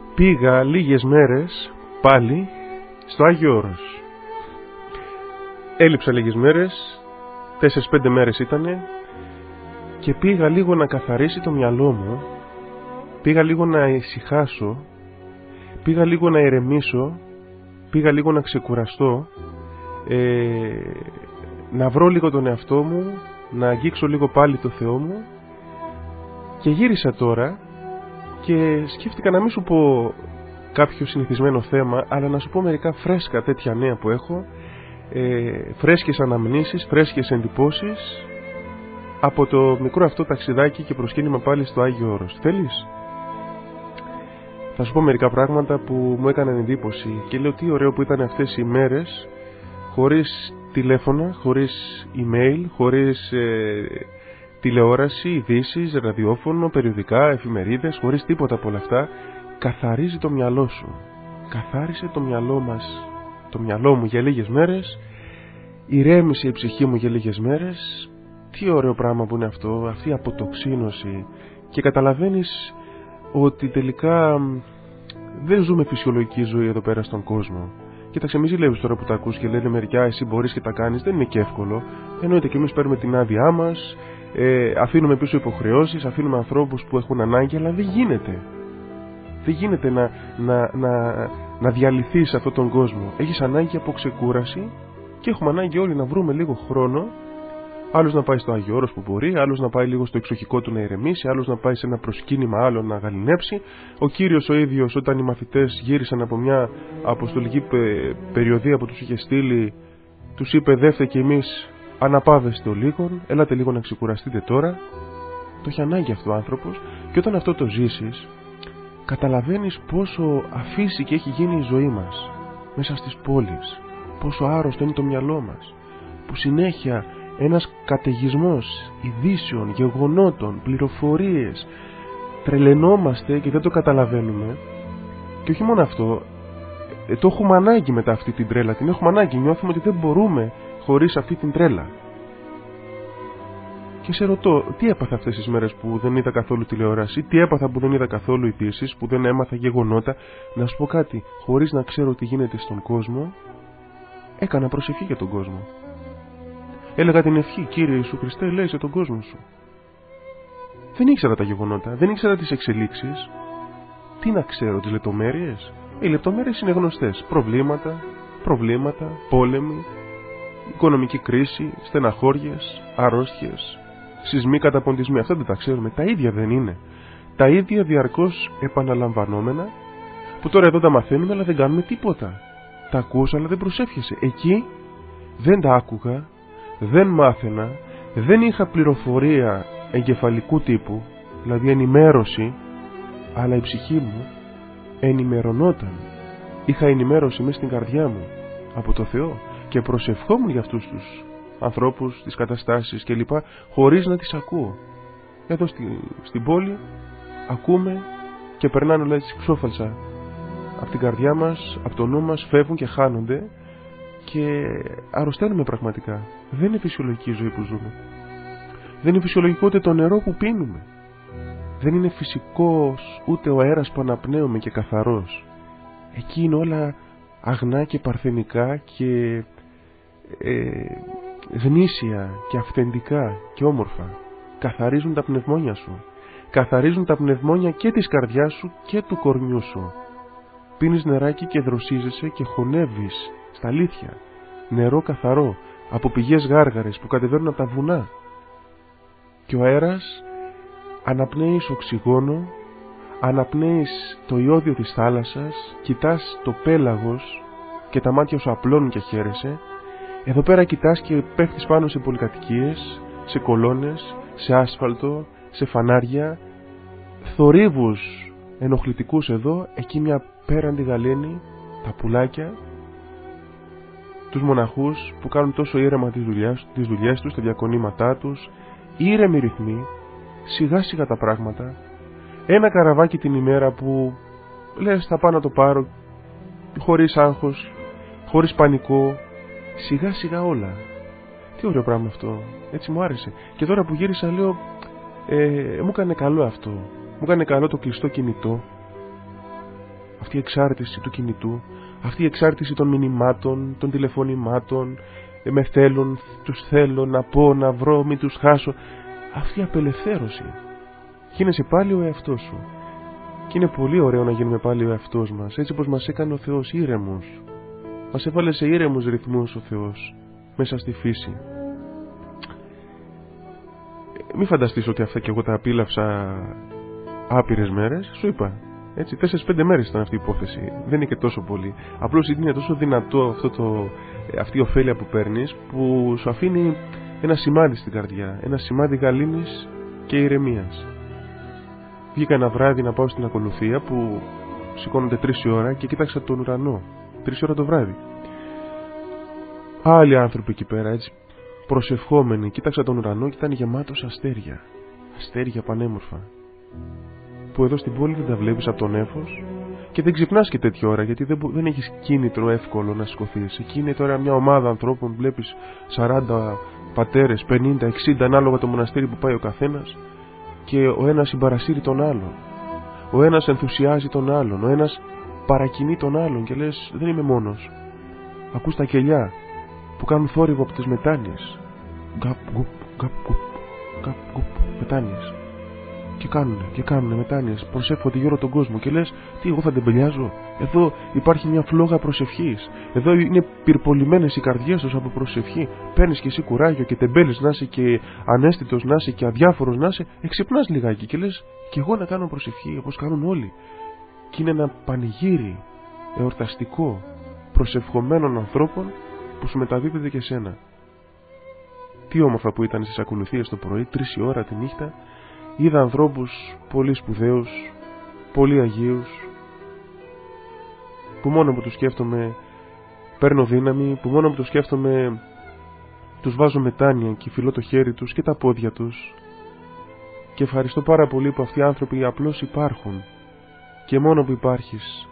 Πήγα λίγες μέρες πάλι στο Άγιο Όρος. Έλειψα λίγες μέρες, 4-5 μέρες ήτανε, και πήγα λίγο να καθαρίσει το μυαλό μου, πήγα λίγο να ησυχάσω, πήγα λίγο να ηρεμήσω, πήγα λίγο να ξεκουραστώ, να βρω λίγο τον εαυτό μου, να αγγίξω λίγο πάλι το Θεό μου, και γύρισα τώρα και σκέφτηκα να μην σου πω κάποιο συνηθισμένο θέμα, αλλά να σου πω μερικά φρέσκα τέτοια νέα που έχω, φρέσκες αναμνήσεις, φρέσκες εντυπώσεις από το μικρό αυτό ταξιδάκι και προσκύνημα πάλι στο Άγιο Όρος. Θέλεις? Θα σου πω μερικά πράγματα που μου έκαναν εντύπωση και λέω τι ωραίο που ήταν αυτές οι μέρες, χωρίς τηλέφωνα, χωρίς email, χωρίς τηλεόραση, ειδήσεις, ραδιόφωνο, περιοδικά, εφημερίδες, χωρίς τίποτα από όλα αυτά. Καθαρίζει το μυαλό σου. Καθάρισε το μυαλό μας, το μυαλό μου για λίγες μέρες, ηρέμησε η ψυχή μου για λίγες μέρες. Τι ωραίο πράγμα που είναι αυτό, αυτή η αποτοξίνωση, και καταλαβαίνεις ότι τελικά δεν ζούμε φυσιολογική ζωή εδώ πέρα στον κόσμο. Κοίταξε, μη ζηλεύεις τώρα που τα ακούς και λένε μεριά εσύ μπορείς και τα κάνεις, δεν είναι και εύκολο. Εννοείται και εμείς παίρνουμε την άδειά μας, αφήνουμε πίσω υποχρεώσεις, αφήνουμε ανθρώπους που έχουν ανάγκη, αλλά δεν γίνεται. Δεν γίνεται να διαλυθείς σε αυτόν τον κόσμο. Έχεις ανάγκη από ξεκούραση και έχουμε ανάγκη όλοι να βρούμε λίγο χρόνο. Άλλος να πάει στο Άγιο Όρος που μπορεί, άλλος να πάει λίγο στο εξοχικό του να ηρεμήσει, άλλος να πάει σε ένα προσκύνημα, άλλο να γαληνέψει. Ο Κύριος ο ίδιος, όταν οι μαθητές γύρισαν από μια αποστολική περιοδία που τους είχε στείλει, τους είπε δεύτε κι εμείς αναπαύεστε λίγον, ελάτε λίγο να ξεκουραστείτε τώρα. Το έχει ανάγκη αυτό ο άνθρωπος, και όταν αυτό το ζήσεις, καταλαβαίνεις πόσο αφύσικη έχει γίνει η ζωή μας μέσα στις πόλεις, πόσο άρρωστο είναι το μυαλό μας, που συνέχεια ένας καταιγισμός ειδήσεων, γεγονότων, πληροφορίες, τρελαινόμαστε και δεν το καταλαβαίνουμε. Και όχι μόνο αυτό, το έχουμε ανάγκη μετά αυτή την τρέλα, την έχουμε ανάγκη, νιώθουμε ότι δεν μπορούμε χωρίς αυτή την τρέλα. Και σε ρωτώ, τι έπαθα αυτές τις μέρες που δεν είδα καθόλου τηλεόραση, τι έπαθα που δεν είδα καθόλου ειδήσεις, που δεν έμαθα γεγονότα? Να σου πω κάτι, χωρίς να ξέρω τι γίνεται στον κόσμο, έκανα προσευχή για τον κόσμο. Έλεγα την ευχή, Κύριε Ιησού Χριστέ, ελέησε τον κόσμο σου. Δεν ήξερα τα γεγονότα, δεν ήξερα τις εξελίξεις. Τι να ξέρω, τις λεπτομέρειες? Οι λεπτομέρειες είναι γνωστές. Προβλήματα, πόλεμοι, οικονομική κρίση, στεναχώριες, αρρώστιες, σεισμοί, καταποντισμοί. Αυτά δεν τα ξέρουμε. Τα ίδια δεν είναι? Τα ίδια διαρκώς επαναλαμβανόμενα, που τώρα εδώ τα μαθαίνουμε αλλά δεν κάνουμε τίποτα. Τα ακούς αλλά δεν προσεύχεσαι. Εκεί δεν τα άκουγα, δεν μάθαινα, δεν είχα πληροφορία εγκεφαλικού τύπου, δηλαδή ενημέρωση, αλλά η ψυχή μου ενημερωνόταν. Είχα ενημέρωση μέσα στην καρδιά μου από το Θεό και προσευχόμουν για αυτούς τους ανθρώπους, τις καταστάσεις κλπ, χωρίς να τις ακούω. Εδώ στην πόλη ακούμε και περνάνε όλα έτσι ξόφαλσα από την καρδιά μας, από το νου μας, φεύγουν και χάνονται και αρρωσταίνουμε πραγματικά. Δεν είναι φυσιολογική η ζωή που ζούμε. Δεν είναι φυσιολογικό ούτε το νερό που πίνουμε. Δεν είναι φυσικός ούτε ο αέρας που αναπνέουμε και καθαρός. Εκεί είναι όλα αγνά και παρθενικά και γνήσια και αυθεντικά και όμορφα. Καθαρίζουν τα πνευμόνια σου. Καθαρίζουν τα πνευμόνια και της καρδιάς σου και του κορμιού σου. Πίνεις νεράκι και δροσίζεσαι και χωνεύεις στα αλήθεια. Νερό καθαρό από πηγές γάργαρες που κατεβαίνουν από τα βουνά. Και ο αέρας αναπνέεις οξυγόνο, αναπνέεις το ιώδιο της θάλασσας, κοιτάς το πέλαγος και τα μάτια σου απλώνουν και χαίρεσαι. Εδώ πέρα κοιτάς και πέφτεις πάνω σε πολυκατοικίες, σε κολόνες, σε άσφαλτο, σε φανάρια, θορύβους ενοχλητικούς εδώ, εκεί μια πέραντη γαλήνη, τα πουλάκια, τους μοναχούς που κάνουν τόσο ήρεμα τις δουλειές τους, τα διακονήματά τους, ήρεμοι ρυθμοί, σιγά σιγά τα πράγματα, ένα καραβάκι την ημέρα που λες θα πάω να το πάρω, χωρίς άγχος, χωρίς πανικό, σιγά σιγά όλα. Τι ωραίο πράγμα αυτό, έτσι μου άρεσε. Και τώρα που γύρισα λέω, μου έκανε καλό αυτό, μου έκανε καλό το κλειστό κινητό, αυτή η εξάρτηση του κινητού, αυτή η εξάρτηση των μηνυμάτων, των τηλεφωνημάτων, με θέλουν, τους θέλω, να πω, να βρω, μην τους χάσω. Αυτή η απελευθέρωση. Γίνεσαι πάλι ο εαυτός σου. Και είναι πολύ ωραίο να γίνουμε πάλι ο εαυτός μας, έτσι όπως μας έκανε ο Θεός ήρεμους. Μας έβαλε σε ήρεμους ρυθμούς ο Θεός, μέσα στη φύση. Μη φανταστείς ότι αυτά και εγώ τα απίλαυσα άπειρες μέρες, σου είπα. Έτσι, 4-5 μέρες ήταν αυτή η υπόθεση. Δεν είναι και τόσο πολύ. Απλώς είναι τόσο δυνατό αυτή η ωφέλεια που παίρνεις, που σου αφήνει ένα σημάδι στην καρδιά. Ένα σημάδι γαλήνης και ηρεμίας. Βγήκα ένα βράδυ να πάω στην ακολουθία που σηκώνονται 3 η ώρα και κοίταξα τον ουρανό. 3 η ώρα το βράδυ. Άλλοι άνθρωποι εκεί πέρα, έτσι, προσευχόμενοι, κοίταξα τον ουρανό και ήταν γεμάτος αστέρια. Αστέρια πανέμορφα. Που εδώ στην πόλη δεν τα βλέπεις από τον νέφος και δεν ξυπνάς και τέτοια ώρα, γιατί δεν έχεις κίνητρο εύκολο να σηκωθείς. Εκεί είναι τώρα μια ομάδα ανθρώπων, βλέπεις 40 πατέρες, 50, 60, ανάλογα το μοναστήρι που πάει ο καθένας, και ο ένας συμπαρασύρει τον άλλον. Ο ένας ενθουσιάζει τον άλλον, ο ένας παρακινεί τον άλλον και λες δεν είμαι μόνος. Ακούς τα κελιά που κάνουν θόρυβο από τις μετάνοιες. Γκαπ, γκουπ, γκαπ, γκουπ, γκαπ, γκουπ, μετάνοιες. Και κάνουνε μετάνοιες, προσεύχονται γύρω τον κόσμο και λες τι, εγώ θα τεμπελιάζω? Εδώ υπάρχει μια φλόγα προσευχής. Εδώ είναι πυρπολιμένες οι καρδιές τους από προσευχή. Παίρνεις και εσύ κουράγιο και τεμπέλης να είσαι και ανέστητος να είσαι και αδιάφορος να είσαι, εξυπνάς λιγάκι και λες και εγώ να κάνω προσευχή όπως κάνουν όλοι. Και είναι ένα πανηγύρι εορταστικό προσευχομένων ανθρώπων που σου μεταδίδεται και σένα. Τι όμορφα που ήταν στις ακολουθίες το πρωί, 3 η ώρα τη νύχτα. Είδα ανθρώπους πολύ σπουδαίους, πολύ αγίους, που μόνο που τους σκέφτομαι παίρνω δύναμη, που μόνο που τους σκέφτομαι τους βάζω μετάνοια και φυλώ το χέρι τους και τα πόδια τους. Και ευχαριστώ πάρα πολύ που αυτοί οι άνθρωποι απλώς υπάρχουν. Και μόνο που υπάρχεις,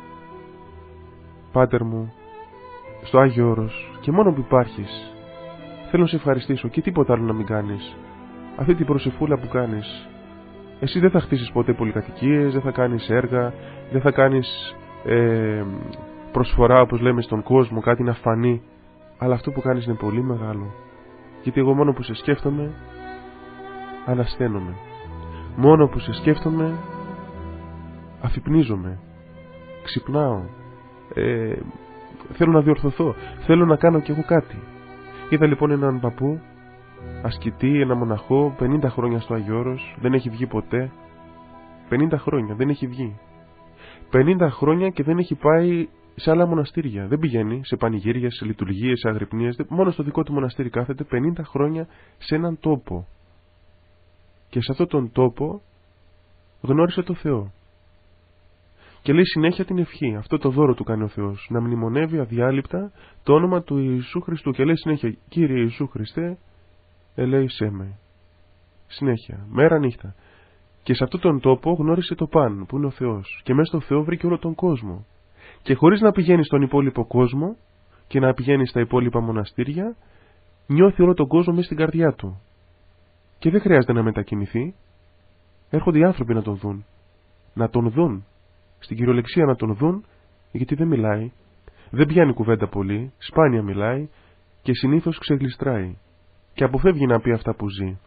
Πάτερ μου, στο Άγιο Όρος, και μόνο που υπάρχεις, θέλω να σε ευχαριστήσω και τίποτα άλλο να μην κάνεις. Αυτή την προσευχούλα που κάνεις. Εσύ δεν θα χτίσεις ποτέ πολυκατοικίες, δεν θα κάνεις έργα, δεν θα κάνεις προσφορά όπως λέμε στον κόσμο, κάτι να φανεί. Αλλά αυτό που κάνεις είναι πολύ μεγάλο. Γιατί εγώ μόνο που σε σκέφτομαι, ανασταίνομαι. Μόνο που σε σκέφτομαι, αφυπνίζομαι. Ξυπνάω. Θέλω να διορθωθώ. Θέλω να κάνω κι εγώ κάτι. Είδα λοιπόν έναν παππού, ασκητή, ένα μοναχό, 50 χρόνια στο Άγιο Όρος, δεν έχει βγει ποτέ. 50 χρόνια δεν έχει βγει. 50 χρόνια και δεν έχει πάει σε άλλα μοναστήρια. Δεν πηγαίνει σε πανηγύρια, σε λειτουργίες, σε αγρυπνίες. Μόνο στο δικό του μοναστήρι κάθεται 50 χρόνια σε έναν τόπο. Και σε αυτόν τον τόπο γνώρισε το Θεό. Και λέει συνέχεια την ευχή. Αυτό το δώρο του κάνει ο Θεός. Να μνημονεύει αδιάλειπτα το όνομα του Ιησού Χριστού. Και λέει συνέχεια, Κύριε Ιησού Χριστέ, ελέησέ με. Συνέχεια, μέρα νύχτα. Και σε αυτόν τον τόπο γνώρισε το Παν, που είναι ο Θεός. Και μέσα στο Θεό βρήκε όλο τον κόσμο. Και χωρίς να πηγαίνει στον υπόλοιπο κόσμο και να πηγαίνει στα υπόλοιπα μοναστήρια, νιώθει όλο τον κόσμο μέσα στην καρδιά του. Και δεν χρειάζεται να μετακινηθεί. Έρχονται οι άνθρωποι να τον δουν. Να τον δουν. Στην κυριολεξία να τον δουν, γιατί δεν μιλάει. Δεν πιάνει κουβέντα πολύ, σπάνια μιλάει και συνήθως ξεγλιστράει. Και αποφεύγει να πει αυτά που ζει.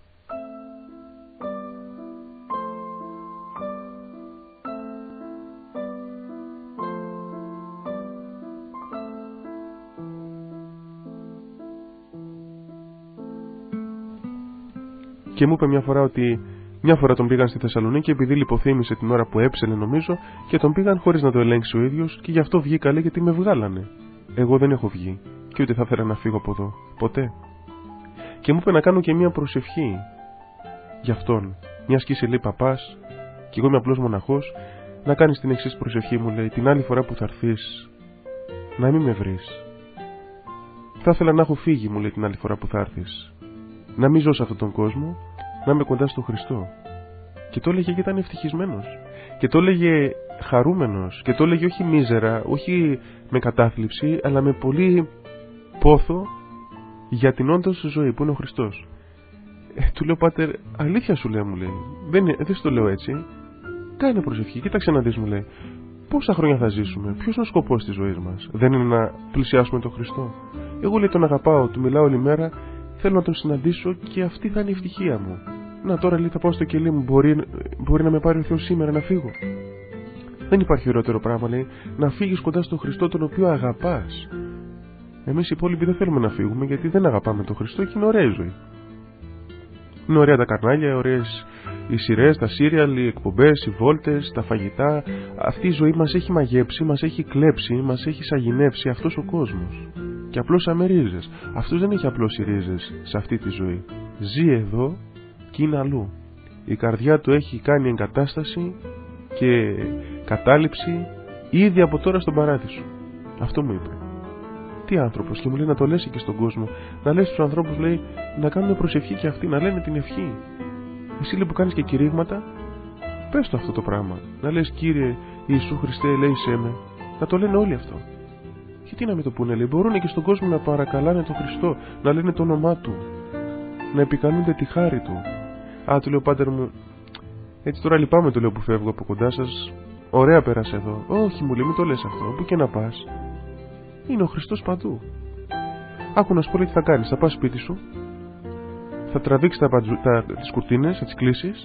Και μου είπε μια φορά ότι μια φορά τον πήγαν στη Θεσσαλονίκη επειδή λιποθύμησε την ώρα που έψελε νομίζω και τον πήγαν χωρίς να το ελέγξει ο ίδιος και γι' αυτό βγήκα, λέει, γιατί με βγάλανε. Εγώ δεν έχω βγει και ούτε θα ήθελα να φύγω από εδώ. Ποτέ. Και μου είπε να κάνω και μια προσευχή για αυτόν. Μια σκήση λέει παπάς και εγώ είμαι απλός μοναχός. Να κάνεις την εξής προσευχή, μου λέει, την άλλη φορά που θα έρθεις να μην με βρεις. Θα ήθελα να έχω φύγει, μου λέει, την άλλη φορά που θα έρθεις. Να μην ζω σε αυτόν τον κόσμο, να είμαι κοντά στον Χριστό. Και το έλεγε και ήταν ευτυχισμένος. Και το έλεγε χαρούμενος. Και το έλεγε όχι μίζερα, όχι με κατάθλιψη, αλλά με πολύ πόθο για την όντως ζωή που είναι ο Χριστός. Του λέω, Πάτερ, αλήθεια σου λέω, μου λέει. Δεν σου το λέω έτσι. Κάνε προσευχή, κοίταξε να δεις, μου λέει. πόσα χρόνια θα ζήσουμε, ποιος είναι ο σκοπός της ζωής μας? Δεν είναι να πλησιάσουμε τον Χριστό? Εγώ, λέει, τον αγαπάω, του μιλάω όλη μέρα, θέλω να τον συναντήσω και αυτή θα είναι η ευτυχία μου. Να, τώρα, λέει, θα πάω στο κελί μου, μπορεί να με πάρει ο Θεός σήμερα να φύγω? Δεν υπάρχει ωραιότερο πράγμα, λέει, να φύγεις κοντά στον Χριστό, τον οποίο αγαπάς. Εμείς οι υπόλοιποι δεν θέλουμε να φύγουμε, γιατί δεν αγαπάμε τον Χριστό και είναι ωραία η ζωή. Είναι ωραία τα καρνάλια, ωραίες οι σειρές, τα σύριαλ, οι εκπομπές, οι βόλτες, τα φαγητά. Αυτή η ζωή μας έχει μαγέψει, μας έχει κλέψει, μας έχει σαγηνεύσει αυτός ο κόσμος. Και απλώσαμε ρίζες. Αυτός δεν έχει απλώσει ρίζες σε αυτή τη ζωή. Ζει εδώ και είναι αλλού. Η καρδιά του έχει κάνει εγκατάσταση και κατάληψη ήδη από τώρα στον παράδεισο. Αυτό μου είπε. Τι άνθρωπος, και μου λέει να το λες και στον κόσμο. Να λες στους ανθρώπους, λέει, να κάνουν προσευχή και αυτοί, να λένε την ευχή. Εσύ, λέει, που κάνεις και κηρύγματα, πες το αυτό το πράγμα. Να λες, Κύριε Ιησού Χριστέ, ελέησέ με. Να το λένε όλοι αυτό. Γιατί να μην το πούνε, λέει? Μπορούν και στον κόσμο να παρακαλάνε τον Χριστό, να λένε το όνομά του, να επικαλούνται τη χάρη του. Α, του λέω, Πάτερ μου, έτσι τώρα λυπάμαι, του λέω, που φεύγω από κοντά σας. Ωραία πέρασε εδώ. Όχι, μου λέει, μην το λες αυτό. Πού και να πας, είναι ο Χριστός παντού. Άκου να σου πω, λέει, τι θα κάνεις. Θα πας σπίτι σου, θα τραβήξεις τις κουρτίνες, θα τις κλείσεις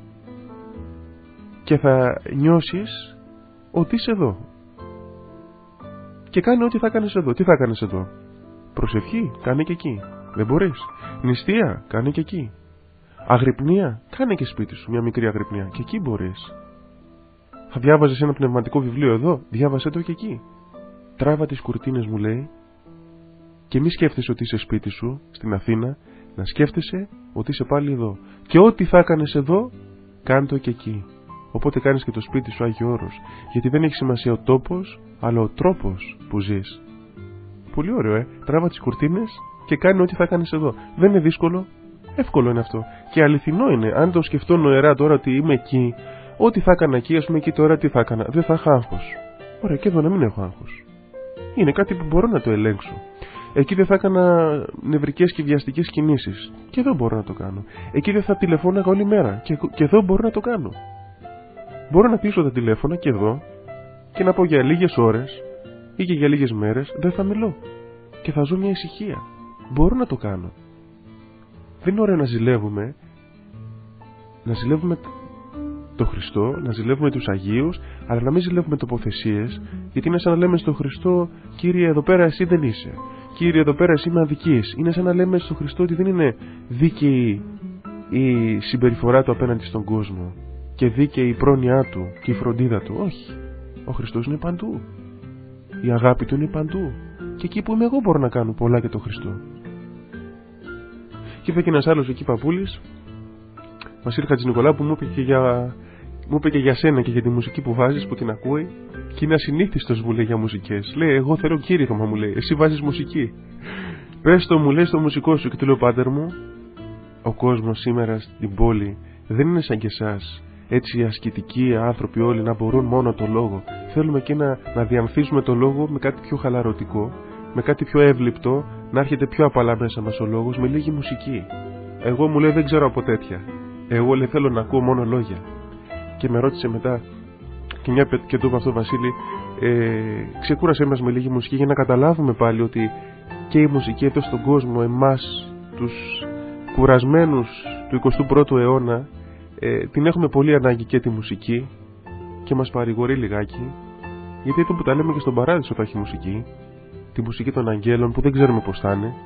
και θα νιώσεις ότι είσαι εδώ. Και κάνε ό,τι θα κάνεις εδώ. Τι θα κάνεις εδώ? Προσευχή, κάνε και εκεί. Δεν μπορείς? Νηστεία, κάνε και εκεί. Αγρυπνία, κάνε και σπίτι σου μια μικρή αγρυπνία. Και εκεί μπορείς. Θα διάβαζες ένα πνευματικό βιβλίο εδώ, διάβασέ το και εκεί. Τράβα τις κουρτίνες, μου λέει, και μη σκέφτεσαι ότι είσαι σπίτι σου, στην Αθήνα, να σκέφτεσαι ότι είσαι πάλι εδώ. Και ό,τι θα έκανες εδώ, κάνε το και εκεί. Οπότε κάνεις και το σπίτι σου Άγιο Όρος. Γιατί δεν έχει σημασία ο τόπος, αλλά ο τρόπος που ζεις. Πολύ ωραίο, Τράβα τις κουρτίνες και κάνε ό,τι θα κάνεις εδώ. Δεν είναι δύσκολο, εύκολο είναι αυτό. Και αληθινό είναι. Αν το σκεφτώ νοερά τώρα ότι είμαι εκεί, ό,τι θα έκανα εκεί, ας πούμε, εκεί τώρα τι θα έκανα? Δεν θα είχα άγχος. Ωραία, και εδώ να μην έχω άγχος. Είναι κάτι που μπορώ να το ελέγξω. Εκεί δεν θα έκανα νευρικές και βιαστικές κινήσεις. Και εδώ μπορώ να το κάνω. Εκεί δεν θα τηλεφώναγα όλη μέρα. Και εδώ μπορώ να το κάνω. Μπορώ να κλείσω τα τηλέφωνα και εδώ και να πω για λίγες ώρες ή και για λίγες μέρες δεν θα μιλώ. Και θα ζω μια ησυχία. Μπορώ να το κάνω. Δεν είναι ωραίο να ζηλεύουμε. Να ζηλεύουμε τον Χριστό, να ζηλεύουμε τους Αγίους, αλλά να μην ζηλεύουμε τοποθεσίες, γιατί είναι σαν να λέμε στον Χριστό, Κύριε, εδώ πέρα εσύ δεν είσαι. Κύριε, εδώ πέρα εσύ με αδικείς. Είναι σαν να λέμε στον Χριστό ότι δεν είναι δίκαιη η συμπεριφορά του απέναντι στον κόσμο και δίκαιη η πρόνοιά του και η φροντίδα του. Όχι. Ο Χριστός είναι παντού. Η αγάπη του είναι παντού. Και εκεί που είμαι εγώ μπορώ να κάνω πολλά για τον Χριστό. Και είπε και ένας άλλος εκεί παππούλης, Βασίλη Χατζηνικολάου, που μου είπε και για σένα και για τη μουσική που βάζεις, που την ακούει, και είναι ασυνήθιστος, μου λέει, για μουσικές. Λέει, εγώ θέλω κήρυγμα, μου λέει, εσύ βάζεις μουσική. Πες το, μου λέει, στο μουσικό σου. Και του λέω, Πάτερ μου, ο κόσμος σήμερα στην πόλη δεν είναι σαν και εσάς. Έτσι οι ασκητικοί άνθρωποι όλοι να μπορούν μόνο το λόγο. Θέλουμε και να διαμφίσουμε το λόγο με κάτι πιο χαλαρωτικό, με κάτι πιο εύληπτο, να έρχεται πιο απαλά μέσα μας ο λόγος, με λίγη μουσική. Εγώ, μου λέει, δεν ξέρω από τέτοια. Εγώ, λέει, θέλω να ακούω μόνο λόγια. Και με ρώτησε μετά, και του είπα αυτό, Βασίλη, ξεκούρασέ μας με λίγη μουσική για να καταλάβουμε πάλι ότι και η μουσική εδώ στον κόσμο, εμάς τους κουρασμένους του 21ου αιώνα, την έχουμε πολύ ανάγκη και τη μουσική, και μας παρηγορεί λιγάκι, γιατί αυτό που τα λέμε και στον παράδεισο θα έχει μουσική, τη μουσική των αγγέλων που δεν ξέρουμε πως θα είναι.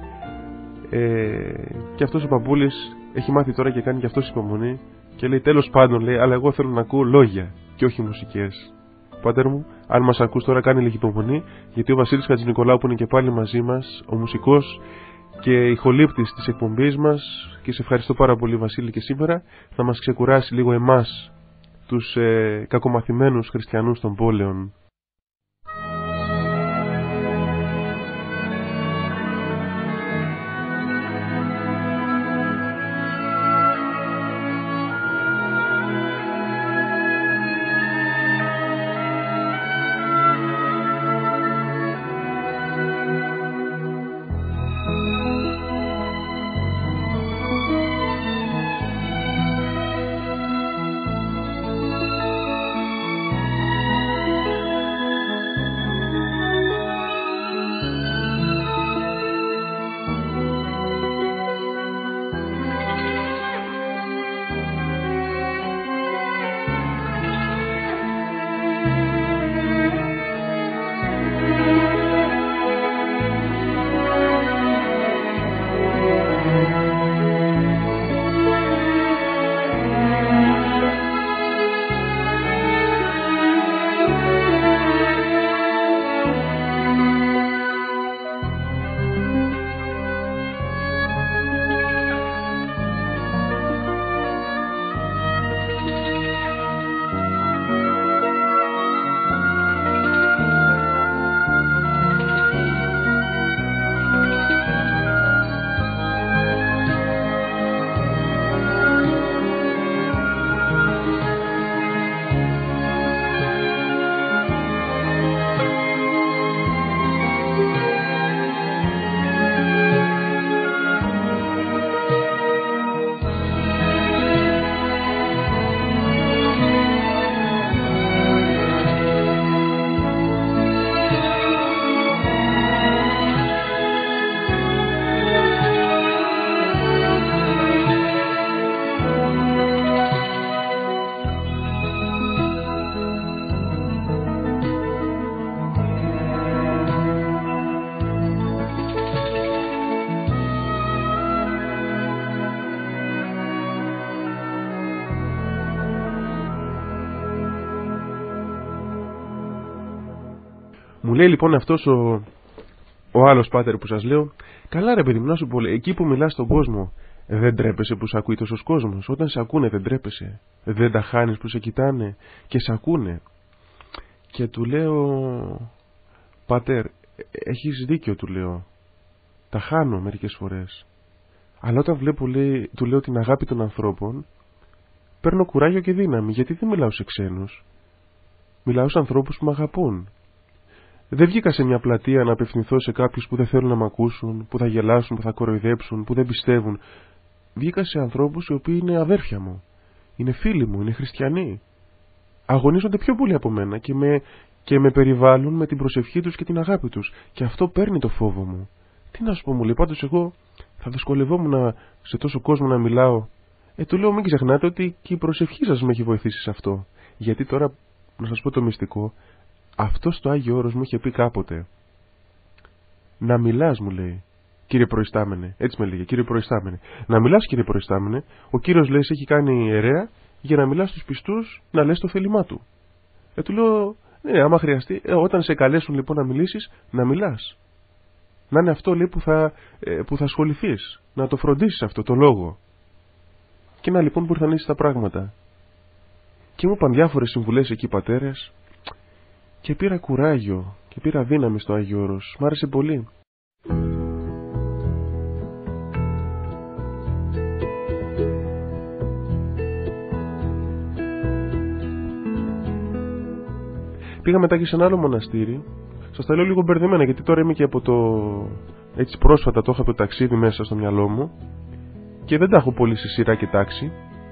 Και αυτός ο παππούλης έχει μάθει τώρα και κάνει και αυτός υπομονή και λέει, τέλος πάντων, λέει, αλλά εγώ θέλω να ακούω λόγια και όχι μουσικές. Πάτερ μου, αν μας ακούς τώρα, κάνει λίγη υπομονή, γιατί ο Βασίλης Χατζηνικολάου, που είναι και πάλι μαζί μας, ο μουσικός και ηχολήπτης της εκπομπής μας, και σε ευχαριστώ πάρα πολύ, Βασίλη, και σήμερα θα μας ξεκουράσει λίγο εμάς τους κακομαθημένους χριστιανούς των πόλεων. Μου λέει λοιπόν αυτός ο άλλος πάτερ που σας λέω, καλά ρε παιδί μου, να σου πω, εκεί που μιλάς στον κόσμο, δεν τρέπεσαι που σε ακούει τόσος κόσμος? Όταν σε ακούνε δεν τρέπεσαι? Δεν τα χάνεις που σε κοιτάνε και σε ακούνε? Και του λέω, πάτερ, έχεις δίκιο, του λέω. Τα χάνω μερικές φορές. Αλλά όταν βλέπω, λέει, του λέω, την αγάπη των ανθρώπων, παίρνω κουράγιο και δύναμη, γιατί δεν μιλάω σε ξένους. Μιλάω σε ανθρώπους που με αγαπούν. Δεν βγήκα σε μια πλατεία να απευθυνθώ σε κάποιους που δεν θέλουν να μ' ακούσουν, που θα γελάσουν, που θα κοροϊδέψουν, που δεν πιστεύουν. Βγήκα σε ανθρώπους οι οποίοι είναι αδέρφια μου, είναι φίλοι μου, είναι χριστιανοί. Αγωνίζονται πιο πολύ από μένα και με περιβάλλουν με την προσευχή τους και την αγάπη τους. Και αυτό παίρνει το φόβο μου. Τι να σου πω, μου λέει, πάντως εγώ θα δυσκολευόμουν σε τόσο κόσμο να μιλάω. Του λέω, μην ξεχνάτε ότι και η προσευχή σας με έχει βοηθήσει σε αυτό. Γιατί τώρα, να σας πω το μυστικό, αυτό στο Άγιο Όρος μου είχε πει κάποτε. Να μιλάς, μου λέει, κύριε προϊστάμενε. Έτσι με λέγε, κύριε προϊστάμενε. Να μιλάς, κύριε προϊστάμενε. Ο κύριος, λέει, σε έχει κάνει ιερέα για να μιλάς στους πιστούς, να λες το θέλημά του. Του λέω, ναι, άμα χρειαστεί, όταν σε καλέσουν λοιπόν να μιλήσεις, να μιλάς. Να είναι αυτό, λέει, που θα ασχοληθείς. Να το φροντίσεις αυτό το λόγο. Και να λοιπόν που ήρθαν έτσι τα πράγματα. Και μου είπαν διάφορες συμβουλές εκεί οι πατέρες. Και πήρα κουράγιο και πήρα δύναμη στο Άγιο Όρος. Μ' άρεσε πολύ. Πήγα μετά και σε ένα άλλο μοναστήρι. Σας τα λέω λίγο μπερδεμένα, γιατί τώρα είμαι και από το... Έτσι πρόσφατα το είχα το ταξίδι μέσα στο μυαλό μου και δεν τα έχω πολύ σε σειρά και τάξη.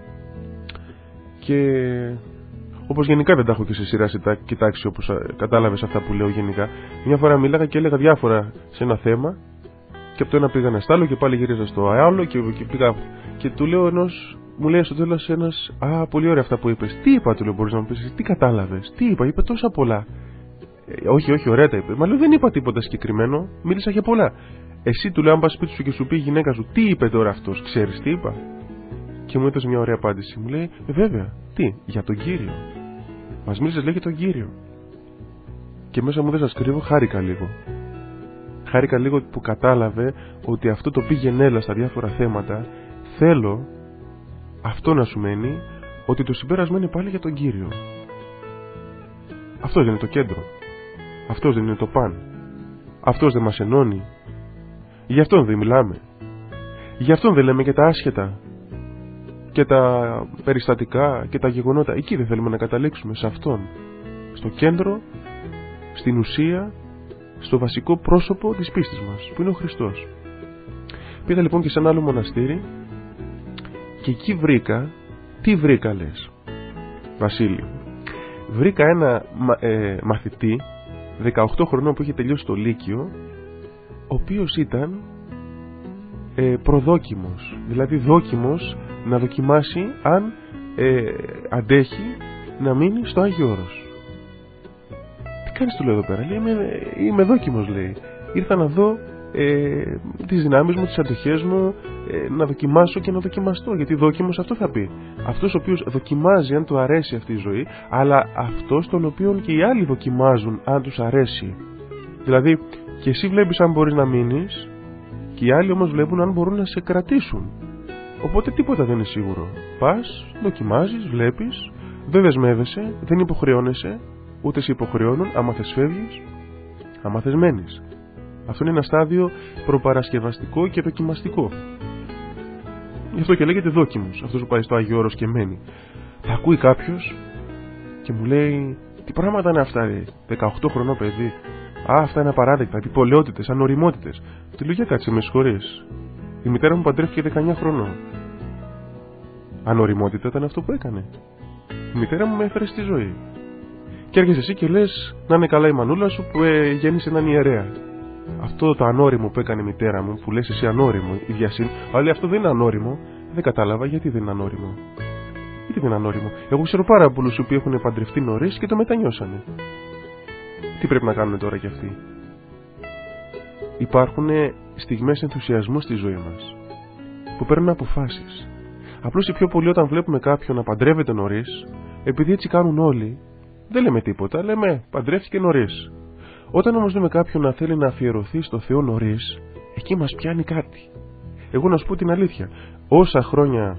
Και όπως γενικά δεν τα έχω και σε σειρά και τάξη, όπως κατάλαβες αυτά που λέω γενικά. Μια φορά μίλαγα και έλεγα διάφορα σε ένα θέμα και από το ένα πήγα στο άλλο και πάλι γύριζα στο άλλο και πήγα και του λέω ενός... Μου λέει στο τέλος ένας, πολύ ωραία αυτά που είπες. Τι είπα, του λέω, μπορείς να μου πεις, τι κατάλαβες? Τι είπα? Είπε τόσα πολλά. Όχι, ωραία τα είπε. Μα λέω, δεν είπα τίποτα συγκεκριμένο, μίλησα για πολλά. Εσύ, του λέω, αν πας σπίτι σου και σου πει η γυναίκα σου, τι είπε τώρα αυτός, ξέρεις τι είπα? Και μου έδωσε μια ωραία απάντηση. Μου λέει, βέβαια, τι, για τον Κύριο. Μας μίλησες, λέει, για τον Κύριο. Και μέσα μου, δεν σας κρύβω, χάρηκα λίγο. Χάρηκα λίγο που κατάλαβε ότι αυτό το πήγαινε έλα στα διάφορα θέματα. Θέλω αυτό να σου μένει, ότι το συμπέρασμα είναι πάλι για τον Κύριο. Αυτός δεν είναι το κέντρο. Αυτός δεν είναι το παν. Αυτός δεν μας ενώνει. Γι' αυτόν δεν μιλάμε. Γι' αυτόν δεν λέμε και τα άσχετα και τα περιστατικά και τα γεγονότα. Εκεί δεν θέλουμε να καταλήξουμε, σε αυτόν. Στο κέντρο, στην ουσία, στο βασικό πρόσωπο της πίστης μας, που είναι ο Χριστός. Πήγα λοιπόν και σε ένα άλλο μοναστήρι και εκεί βρήκα, τι βρήκα λες, Βασίλη? Βρήκα ένα μαθητή 18 χρονών που είχε τελειώσει το Λύκειο, ο οποίος ήταν προδόκιμος, δηλαδή δόκιμος να δοκιμάσει αν αντέχει να μείνει στο Άγιο Όρος. Τι κάνεις, του λέω, εδώ πέρα? Λέει, είμαι δόκιμος, λέει. Ήρθα να δω τις δυνάμεις μου, τις αντοχές μου, να δοκιμάσω και να δοκιμαστώ. Γιατί δόκιμος αυτό θα πει. Αυτός ο οποίος δοκιμάζει αν του αρέσει αυτή η ζωή, αλλά αυτός τον οποίον και οι άλλοι δοκιμάζουν αν τους αρέσει. Δηλαδή, και εσύ βλέπεις αν μπορείς να μείνεις, και οι άλλοι όμως βλέπουν αν μπορούν να σε κρατήσουν. Οπότε τίποτα δεν είναι σίγουρο. Πας, δοκιμάζεις, βλέπεις, δεν δεσμεύεσαι, δεν υποχρεώνεσαι, ούτε σε υποχρεώνουν. Άμα θες φεύγεις, άμα θες μένεις. Αυτό είναι ένα στάδιο προπαρασκευαστικό και δοκιμαστικό. Γι' αυτό και λέγεται δόκιμος, αυτός που πάει στο Άγιο Όρος και μένει. Θα ακούει κάποιος και μου λέει, τι πράγματα είναι αυτά, ρε? 18 χρονών παιδί. Αυτά είναι απαράδεκτα, επιπολαιότητες, ανοριμότητες. Του λέω, για κάτσε, με συγχωρείς. Η μητέρα μου παντρεύτηκε 19 χρονών. Ανοριμότητα ήταν αυτό που έκανε. Η μητέρα μου με έφερε στη ζωή. Και έρχεσαι εσύ και λες, να είναι καλά η μανούλα σου που γέννησε έναν ιερέα. Αυτό το ανώριμο που έκανε η μητέρα μου, που λες εσύ ανώριμο, η διασύνη, αλλά αυτό δεν είναι ανώριμο. Δεν κατάλαβα γιατί δεν είναι ανώριμο. Γιατί δεν είναι ανώριμο? Εγώ ξέρω πάρα πολλούς που έχουν παντρευτεί νωρίς και το μετανιώσανε. Τι πρέπει να κάνουμε τώρα κι αυτοί? Υπάρχουν στιγμές ενθουσιασμού στη ζωή μας που παίρνουν αποφάσεις. Απλώς οι πιο πολλοί, όταν βλέπουμε κάποιον να παντρεύεται νωρίς, επειδή έτσι κάνουν όλοι, δεν λέμε τίποτα, λέμε παντρεύτηκε νωρίς. Όταν όμως δούμε κάποιον να θέλει να αφιερωθεί στο Θεό νωρίς, εκεί μας πιάνει κάτι. Εγώ να σου πω την αλήθεια, όσα χρόνια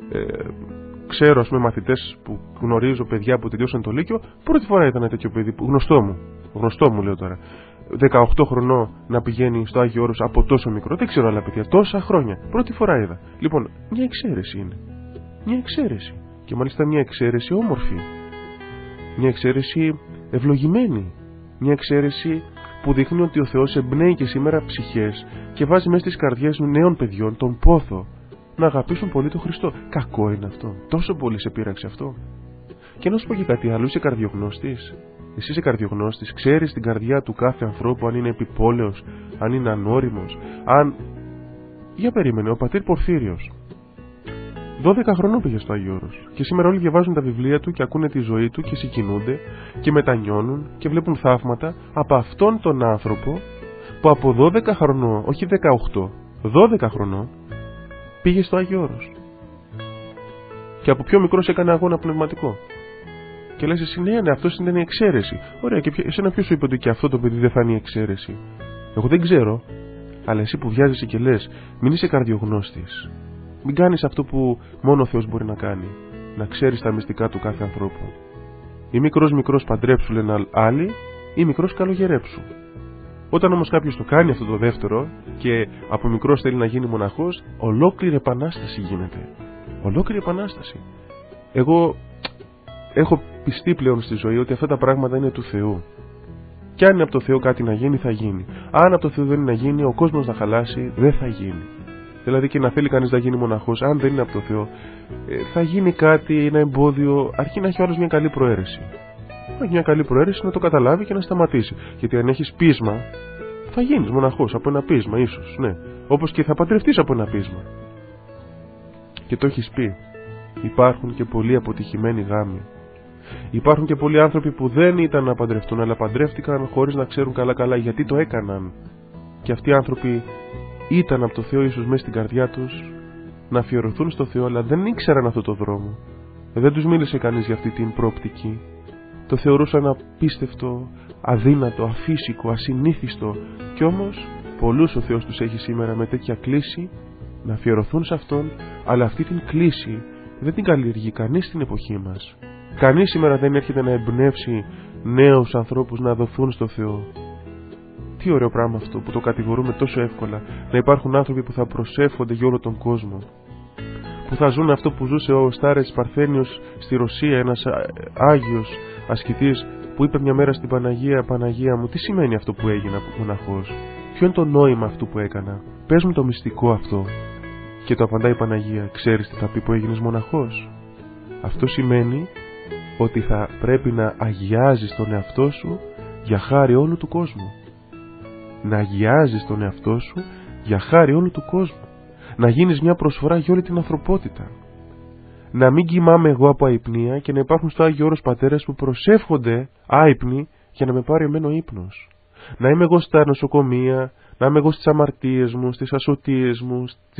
ξέρω, ας πούμε, μαθητές που γνωρίζω, παιδιά που τελείωσαν το Λύκειο, πρώτη φορά ήταν τέτοιο παιδί, γνωστό μου λέω τώρα, 18 χρονών να πηγαίνει στο Άγιο Όρος από τόσο μικρό, δεν ξέρω άλλα παιδιά, τόσα χρόνια, πρώτη φορά είδα. Λοιπόν, μια εξαίρεση είναι. Μια εξαίρεση. Και μάλιστα μια εξαίρεση όμορφη. Μια εξαίρεση ευλογημένη. Μια εξαίρεση που δείχνει ότι ο Θεός εμπνέει και σήμερα ψυχές και βάζει μέσα στις καρδιές νέων παιδιών τον πόθο να αγαπήσουν πολύ τον Χριστό. Κακό είναι αυτό. Τόσο πολύ σε πείραξε αυτό. Και να σου πω και κάτι άλλο, είσαι καρδιογνώστης. Εσύ είσαι καρδιογνώστης, ξέρεις την καρδιά του κάθε ανθρώπου, αν είναι επιπόλαιος, αν είναι ανώριμος, αν... Για περίμενε, ο πατήρ Πορφύριος 12 χρονών πήγε στο Άγιο Όρος και σήμερα όλοι διαβάζουν τα βιβλία του και ακούνε τη ζωή του και συγκινούνται και μετανιώνουν και βλέπουν θαύματα από αυτόν τον άνθρωπο που από 12 χρονών, όχι 18, 12 χρονών πήγε στο Άγιο Όρος και από πιο μικρός έκανε αγώνα πνευματικό. Και λες εσύ, ναι, αυτός είναι η εξαίρεση. Ωραία, και εσένα ποιος σου είπε ότι και αυτό το παιδί δεν θα είναι η εξαίρεση? Εγώ δεν ξέρω, αλλά εσύ που βιάζεσαι και λες, μην είσαι καρδιογνώστης. Μην κάνεις αυτό που μόνο ο Θεός μπορεί να κάνει. Να ξέρεις τα μυστικά του κάθε ανθρώπου. Ή μικρός παντρέψου, λένε άλλοι, ή μικρός καλογερέψου. Όταν όμως κάποιος το κάνει αυτό το δεύτερο και από μικρός θέλει να γίνει μοναχός, ολόκληρη επανάσταση γίνεται. Ολόκληρη επανάσταση. Εγώ έχω πιστεί πλέον στη ζωή ότι αυτά τα πράγματα είναι του Θεού. Και αν είναι από το Θεό κάτι να γίνει, θα γίνει. Αν από το Θεό δεν είναι να γίνει, ο κόσμος να χαλάσει, δεν θα γίνει. Δηλαδή και να θέλει κανείς να γίνει μοναχός, αν δεν είναι από το Θεό, θα γίνει κάτι, ένα εμπόδιο, αρκεί να έχει ο άλλος μια καλή προαίρεση. Να έχει μια καλή προαίρεση, να το καταλάβει και να σταματήσει. Γιατί αν έχεις πείσμα, θα γίνεις μοναχός από ένα πείσμα, ίσως, ναι. Όπως και θα παντρευτείς από ένα πείσμα. Και το έχεις πει. Υπάρχουν και πολλοί αποτυχημένοι γάμοι. Υπάρχουν και πολλοί άνθρωποι που δεν ήταν να παντρευτούν, αλλά παντρεύτηκαν χωρίς να ξέρουν καλά-καλά γιατί το έκαναν. Και αυτοί οι άνθρωποι ήταν από το Θεό, ίσως μέσα στην καρδιά τους, να αφιερωθούν στο Θεό, αλλά δεν ήξεραν αυτό το δρόμο. Δεν τους μίλησε κανείς για αυτή την προοπτική. Το θεωρούσαν απίστευτο, αδύνατο, αφύσικο, ασυνήθιστο. Κι όμως πολλούς ο Θεός τους έχει σήμερα με τέτοια κλίση να αφιερωθούν σε Αυτόν, αλλά αυτή την κλίση δεν την καλλιεργεί κανείς στην εποχή μας. Κανείς σήμερα δεν έρχεται να εμπνεύσει νέους ανθρώπους να δοθούν στο Θεό. Τι ωραίο πράγμα αυτό που το κατηγορούμε τόσο εύκολα. Να υπάρχουν άνθρωποι που θα προσεύχονται για όλο τον κόσμο. Που θα ζουν αυτό που ζούσε ο Στάρετς Παρθένιος στη Ρωσία, ένας Άγιος ασκητής που είπε μια μέρα στην Παναγία, Παναγία μου, τι σημαίνει αυτό που έγινα μοναχός? Ποιο είναι το νόημα αυτού που έκανα? Πες μου το μυστικό αυτό. Και το απαντάει η Παναγία, ξέρεις τι θα πει που έγινες μοναχός? Αυτό σημαίνει ότι θα πρέπει να αγιάζεις τον εαυτό σου για χάρη όλου του κόσμου. Να αγιάζεις τον εαυτό σου για χάρη όλου του κόσμου. Να γίνεις μια προσφορά για όλη την ανθρωπότητα. Να μην κοιμάμαι εγώ από αϊπνία και να υπάρχουν στο Άγιο Όρος πατέρες που προσεύχονται άυπνοι για να με πάρει εμένα ο ύπνος. Να είμαι εγώ στα νοσοκομεία, να είμαι εγώ στις αμαρτίες μου, στις ασωτίες μου,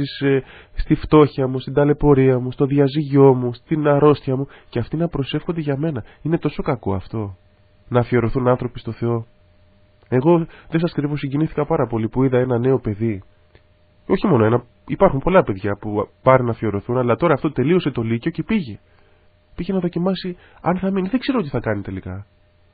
στη φτώχεια μου, στην ταλαιπωρία μου, στο διαζύγιό μου, στην αρρώστια μου και αυτοί να προσεύχονται για μένα. Είναι τόσο κακό αυτό, να αφιερωθούν άνθρωποι στο Θεό. Εγώ δεν σας κρύβω, συγκινήθηκα πάρα πολύ που είδα ένα νέο παιδί. Όχι μόνο ένα, υπάρχουν πολλά παιδιά που πάρουν να αφιερωθούν, αλλά τώρα αυτό τελείωσε το Λύκειο και πήγε. Πήγε να δοκιμάσει αν θα μείνει. Δεν ξέρω τι θα κάνει τελικά.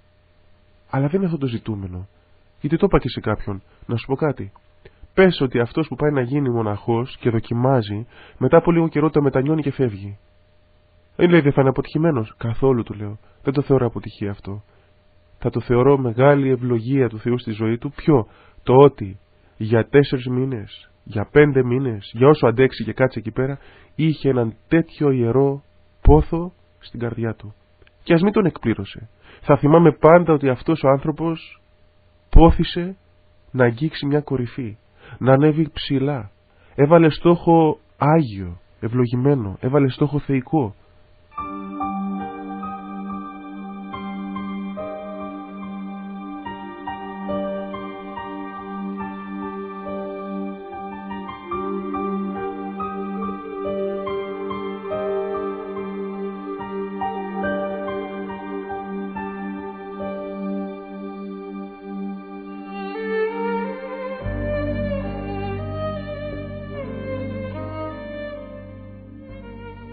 Αλλά δεν είναι αυτό το ζητούμενο. Γιατί το είπα και σε κάποιον, να σου πω κάτι. Πες ότι αυτός που πάει να γίνει μοναχός και δοκιμάζει, μετά από λίγο καιρό το μετανιώνει και φεύγει. Δεν λέει δεν θα είναι αποτυχημένος. Καθόλου του λέω. Δεν το θεωρώ αποτυχία αυτό. Θα το θεωρώ μεγάλη ευλογία του Θεού στη ζωή του. Ποιο? Το ότι για 4 μήνες, για 5 μήνες, για όσο αντέξει και κάτσε εκεί πέρα, είχε έναν τέτοιο ιερό πόθο στην καρδιά του. Και ας μην τον εκπλήρωσε. Θα θυμάμαι πάντα ότι αυτός ο άνθρωπος πόθησε να αγγίξει μια κορυφή, να ανέβει ψηλά. Έβαλε στόχο άγιο, ευλογημένο, έβαλε στόχο θεϊκό.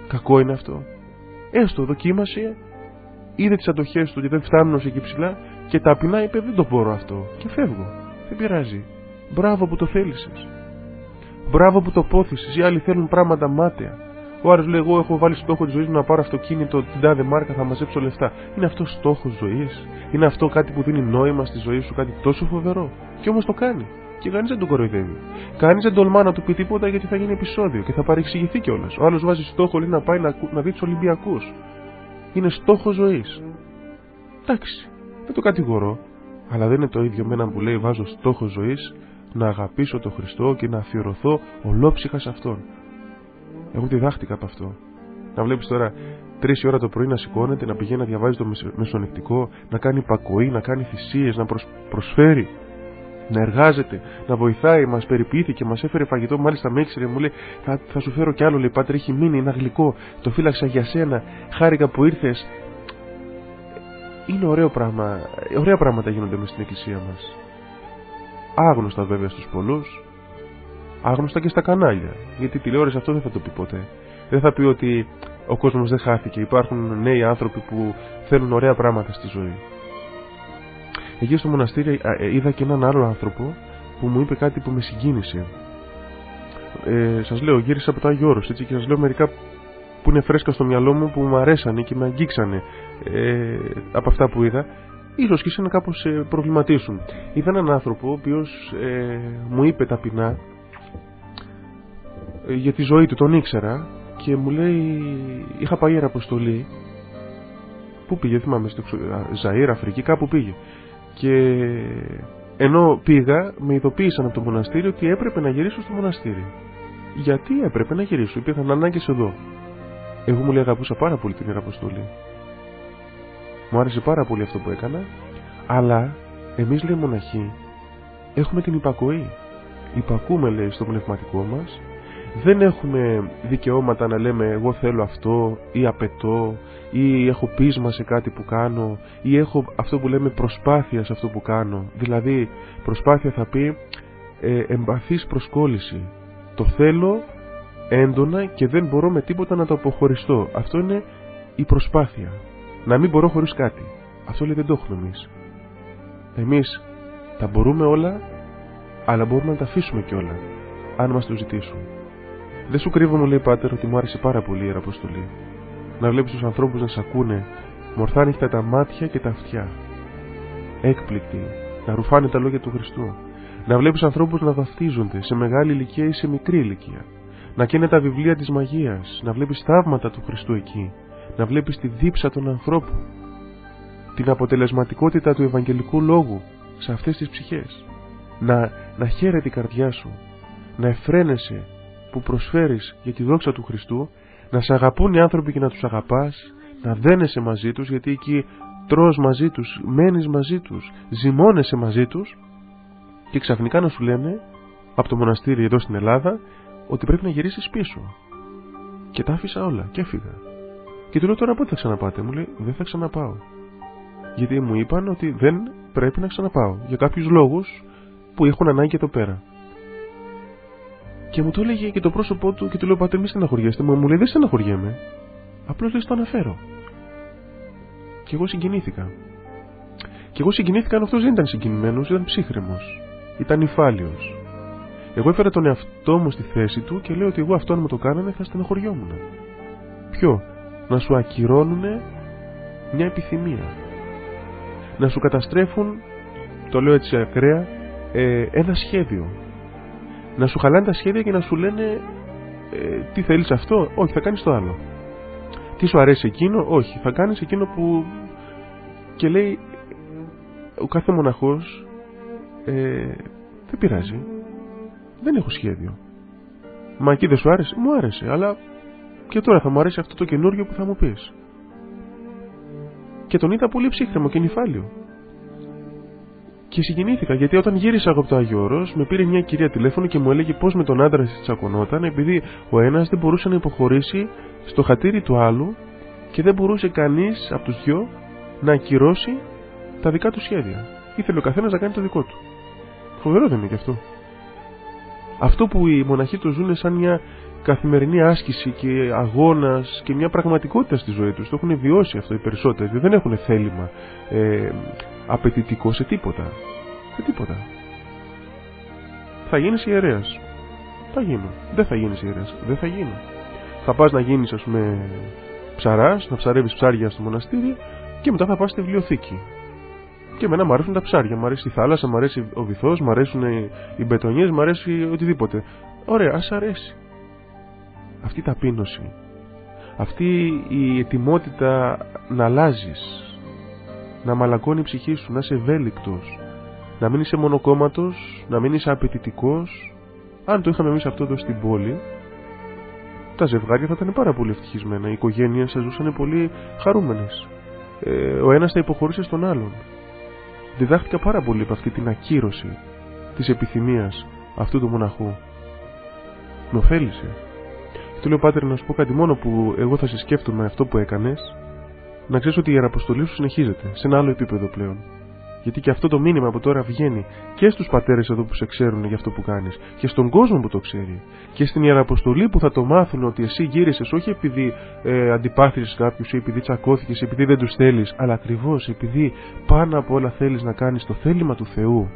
Κακό είναι αυτό? Έστω, δοκίμασε, είδε τις αντοχές του και δεν φτάνουν ως εκεί ψηλά και ταπεινά είπε δεν το μπορώ αυτό και φεύγω. Δεν πειράζει. Μπράβο που το θέλησες. Μπράβο που το πόθησες. Οι άλλοι θέλουν πράγματα μάταια. Ο άλλος λέει: εγώ έχω βάλει στόχο της ζωής μου να πάρω αυτοκίνητο την τάδε μάρκα, θα μαζέψω λεφτά. Είναι αυτό στόχος ζωής? Είναι αυτό κάτι που δίνει νόημα στη ζωή σου, κάτι τόσο φοβερό? Και όμως το κάνει. Και κανείς δεν τον κοροϊδεύει. Κανείς δεν τολμά να του πει τίποτα γιατί θα γίνει επεισόδιο και θα παρεξηγηθεί κιόλας. Ο άλλος βάζει στόχο, λέει, να πάει να δει τους Ολυμπιακούς. Είναι στόχος ζωής. Εντάξει, δεν το κατηγορώ. Αλλά δεν είναι το ίδιο με έναν που λέει: βάζω στόχο ζωής να αγαπήσω τον Χριστό και να αφιερωθώ ολόψυχα σε αυτόν. Εγώ διδάχτηκα από αυτό. Να βλέπεις τώρα 3 η ώρα το πρωί να σηκώνεται, να πηγαίνει να διαβάζει το μεσονεκτικό, να κάνει υπακοή, να κάνει θυσίες, να προσφέρει, να εργάζεται, να βοηθάει. Μας περιποιήθηκε, μας έφερε φαγητό. Μάλιστα με έξερε, μου λέει: θα σου φέρω κι άλλο. Λέει: Πάτερ, έχει μείνει, είναι γλυκό. Το φύλαξα για σένα. Χάρηκα που ήρθες. Είναι ωραίο πράγμα. Ωραία πράγματα γίνονται μες στην εκκλησία μας. Άγνωστα βέβαια στους πολλούς, άγνωστα και στα κανάλια. Γιατί η τηλεόραση αυτό δεν θα το πει ποτέ. Δεν θα πει ότι ο κόσμος δεν χάθηκε. Υπάρχουν νέοι άνθρωποι που θέλουν ωραία πράγματα στη ζωή. Εκεί στο μοναστήρι είδα και έναν άλλο άνθρωπο που μου είπε κάτι που με συγκίνησε. Σας λέω, γύρισα από το Άγιο Όρος, έτσι, και σας λέω μερικά που είναι φρέσκα στο μυαλό μου, που μου αρέσανε και με αγγίξανε από αυτά που είδα. Ίσως και να κάπως προβληματίσουν. Είδα έναν άνθρωπο ο οποίος μου είπε ταπεινά για τη ζωή του, τον ήξερα και μου λέει: είχα πάει Ιεραποστολή. Πού πήγε, θυμάμαι, στο Ζαΐρ, Αφρική, κάπου πήγε. Και ενώ πήγα, με ειδοποίησαν από το μοναστήρι ότι έπρεπε να γυρίσω στο μοναστήρι. Γιατί έπρεπε να γυρίσω? Υπήρχαν ανάγκες εδώ. Εγώ, μου λέει, αγαπούσα πάρα πολύ την Ιεραποστολή. Μου άρεσε πάρα πολύ αυτό που έκανα, αλλά εμείς, λέει, μοναχοί έχουμε την υπακοή. Υπακούμε, λέει, στο πνευματικό μας. Δεν έχουμε δικαιώματα να λέμε εγώ θέλω αυτό ή απαιτώ ή έχω πείσμα σε κάτι που κάνω ή έχω αυτό που λέμε προσπάθεια σε αυτό που κάνω. Δηλαδή προσπάθεια θα πει εμπαθής προσκόλληση. Το θέλω έντονα και δεν μπορώ με τίποτα να το αποχωριστώ. Αυτό είναι η προσπάθεια. Να μην μπορώ χωρίς κάτι. Αυτό, λέει, δεν το έχουμε εμείς. Εμείς τα μπορούμε όλα, αλλά μπορούμε να τα αφήσουμε κιόλα αν μας το ζητήσουν. Δεν σου κρύβω, μου λέει, Πάτερ, ότι μου άρεσε πάρα πολύ η Ιεραποστολή. Να βλέπεις τους ανθρώπους να σ' ακούνε μορθάνυχτα τα μάτια και τα αυτιά, έκπληκτοι, να ρουφάνε τα λόγια του Χριστού. Να βλέπεις ανθρώπους να βαφτίζονται σε μεγάλη ηλικία ή σε μικρή ηλικία. Να καίνε τα βιβλία της μαγείας. Να βλέπεις θαύματα του Χριστού εκεί. Να βλέπεις τη δίψα των ανθρώπων, την αποτελεσματικότητα του Ευαγγελικού Λόγου σε αυτές τις ψυχές. Να χαίρεται η καρδιά σου, να εφραίνεσαι που προσφέρεις για τη δόξα του Χριστού, να σε αγαπούν οι άνθρωποι και να τους αγαπάς, να δένεσαι μαζί τους, γιατί εκεί τρως μαζί τους, μένεις μαζί τους, ζυμώνεσαι μαζί τους, και ξαφνικά να σου λένε από το μοναστήρι εδώ στην Ελλάδα ότι πρέπει να γυρίσεις πίσω. Και τα άφησα όλα και έφυγα. Και του λέω: τώρα πότε θα ξαναπάτε? Μου λέει: δεν θα ξαναπάω. Γιατί μου είπαν ότι δεν πρέπει να ξαναπάω για κάποιους λόγους που έχουν ανάγκη εδώ πέρα. Και μου το έλεγε και το πρόσωπό του και του λέω: Πάτερ, μη στεναχωριέστε. Μου λέει: δεν στεναχωριέμαι. Απλώς, λέει, στο αναφέρω. Και εγώ συγκινήθηκα. Και εγώ συγκινήθηκα αν αυτός δεν ήταν συγκινημένος, ήταν ψύχρεμος, ήταν νηφάλιος. Εγώ έφερα τον εαυτό μου στη θέση του και λέω ότι εγώ αυτό αν μου το κάνανε θα στεναχωριόμουν. Ποιο? Να σου ακυρώνουνε μια επιθυμία. Να σου καταστρέφουν, το λέω έτσι ακραία, ένα σχέδιο. Να σου χαλάνε τα σχέδια και να σου λένε τι θέλεις αυτό? Όχι, θα κάνεις το άλλο. Τι σου αρέσει εκείνο? Όχι, θα κάνεις εκείνο που... Και λέει ο κάθε μοναχός δεν πειράζει, δεν έχω σχέδιο. Μα εκεί δεν σου άρεσε? Μου άρεσε, αλλά και τώρα θα μου αρέσει αυτό το καινούριο που θα μου πεις. Και τον είδα πολύ ψύχρεμο και νηφάλιο. Και συγκινήθηκα, γιατί όταν γύρισα από το Άγιο Όρος, με πήρε μια κυρία τηλέφωνο και μου έλεγε πως με τον άντρα της τσακωνόταν, επειδή ο ένας δεν μπορούσε να υποχωρήσει στο χατήρι του άλλου και δεν μπορούσε κανείς από τους δυο να ακυρώσει τα δικά του σχέδια. Ήθελε ο καθένας να κάνει το δικό του. Φοβερό δεν είναι και αυτό? Αυτό που οι μοναχοί το ζουν σαν μια καθημερινή άσκηση και αγώνας και μια πραγματικότητα στη ζωή τους. Το έχουν βιώσει αυτό οι περισσότεροι. Δεν έχουν θέλημα απαιτητικό σε τίποτα. Σε τίποτα. Θα γίνεις ιερέας. Θα γίνω. Δεν θα γίνεις ιερέας. Δεν θα γίνω. Θα πας να γίνεις, ας πούμε, ψαράς, να ψαρεύεις ψάρια στο μοναστήρι και μετά θα πας στη βιβλιοθήκη. Και εμένα μου αρέσουν τα ψάρια. Μου αρέσει η θάλασσα, μου αρέσει ο βυθός, μου αρέσουν οι μπετονιές, μου αρέσει οτιδήποτε. Ωραία, ας αρέσει. Αυτή η ταπείνωση, αυτή η ετοιμότητα να αλλάζεις, να μαλακώνει η ψυχή σου, να είσαι ευέλικτος, να μην είσαι μονοκόμματος, να μην είσαι απαιτητικός. Αν το είχαμε εμείς αυτό εδώ στην πόλη, τα ζευγάρια θα ήταν πάρα πολύ ευτυχισμένα, οι οικογένειες θα ζούσαν πολύ χαρούμενες, ο ένας θα υποχωρούσε στον άλλον. Διδάχτηκα πάρα πολύ από αυτή την ακύρωση της επιθυμίας αυτού του μοναχού. Με ωφέλησε. Του λέω, Πάτερ, να σου πω κάτι, μόνο που εγώ θα σε σκέφτομαι αυτό που έκανες, να ξέρεις ότι η Ιεραποστολή σου συνεχίζεται σε ένα άλλο επίπεδο πλέον. Γιατί και αυτό το μήνυμα από τώρα βγαίνει και στους πατέρες εδώ που σε ξέρουν για αυτό που κάνεις, και στον κόσμο που το ξέρει, και στην Ιεραποστολή που θα το μάθουν ότι εσύ γύρισες όχι επειδή αντιπάθησες κάποιους ή επειδή τσακώθηκες, επειδή δεν τους θέλεις, αλλά ακριβώς επειδή πάνω απ' όλα θέλεις να κάνεις το θέλημα του Θεού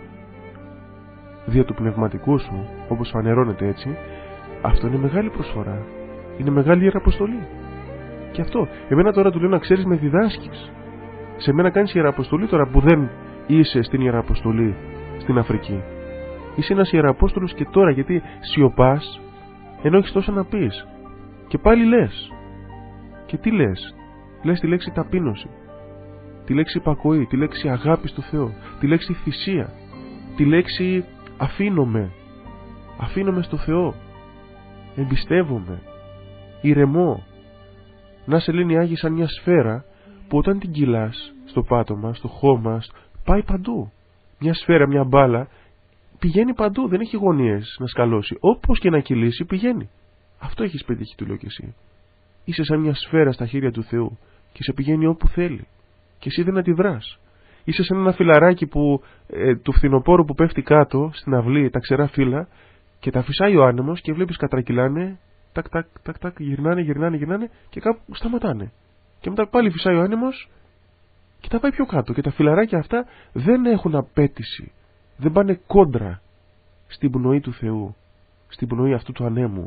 δια του πνευματικού σου, όπως φανερώνεται έτσι. Αυτό είναι μεγάλη προσφορά. Είναι μεγάλη Ιεραποστολή. Και αυτό, εμένα τώρα του λέω να ξέρεις, με διδάσκεις. Σε μένα κάνεις Ιεραποστολή τώρα που δεν είσαι στην Ιεραποστολή στην Αφρική. Είσαι ένας Ιεραπόστολος και τώρα, γιατί σιωπάς ενώ έχεις τόσα να πεις. Και πάλι λες. Και τι λες? Λες τη λέξη ταπείνωση, τη λέξη υπακοή, τη λέξη αγάπη στο Θεό, τη λέξη θυσία, τη λέξη αφήνομαι. Αφήνομαι στο Θεό. Εμπιστεύομαι. Ηρεμώ. Να σε λένε οι Άγιοι σαν μια σφαίρα που όταν την κυλάς στο πάτωμα, στο χώμα, πάει παντού. Μια σφαίρα, μια μπάλα πηγαίνει παντού, δεν έχει γωνίες να σκαλώσει. Όπως και να κυλήσει πηγαίνει. Αυτό έχεις πετύχει, του λέω και εσύ. Είσαι σαν μια σφαίρα στα χέρια του Θεού και σε πηγαίνει όπου θέλει. Και εσύ δεν αντιδράς. Είσαι σαν ένα φιλαράκι του φθινοπόρου που πέφτει κάτω στην αυλή, τα ξερά φύλλα, και τα φυσάει ο άνεμος και βλέπεις κατρακυλάνε, τακ τακ τακ τακ, γυρνάνε και κάπου σταματάνε. Και μετά πάλι φυσάει ο άνεμος και τα πάει πιο κάτω. Και τα φιλαράκια αυτά δεν έχουν απέτηση, δεν πάνε κόντρα στην πνοή του Θεού, στην πνοή αυτού του ανέμου.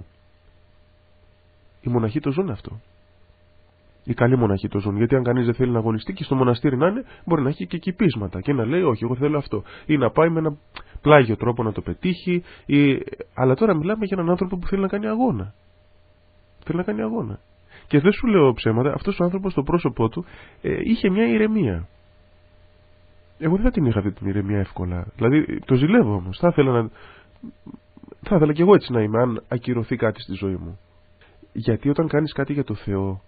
Οι μοναχοί το ζουν αυτό. Οι καλοί μοναχοί το ζουν. Γιατί αν κανείς δεν θέλει να αγωνιστεί, και στο μοναστήρι να είναι, μπορεί να έχει και κηπίσματα και να λέει, όχι, εγώ θέλω αυτό. Ή να πάει με ένα πλάγιο τρόπο να το πετύχει. Αλλά τώρα μιλάμε για έναν άνθρωπο που θέλει να κάνει αγώνα. Θέλει να κάνει αγώνα. Και δεν σου λέω ψέματα, αυτός ο άνθρωπος στο πρόσωπό του είχε μια ηρεμία. Εγώ δεν θα την είχα αυτή την ηρεμία εύκολα. Δηλαδή το ζηλεύω όμως. Θα ήθελα κι εγώ έτσι να είμαι, αν ακυρωθεί κάτι στη ζωή μου. Γιατί όταν κάνεις κάτι για το Θεό,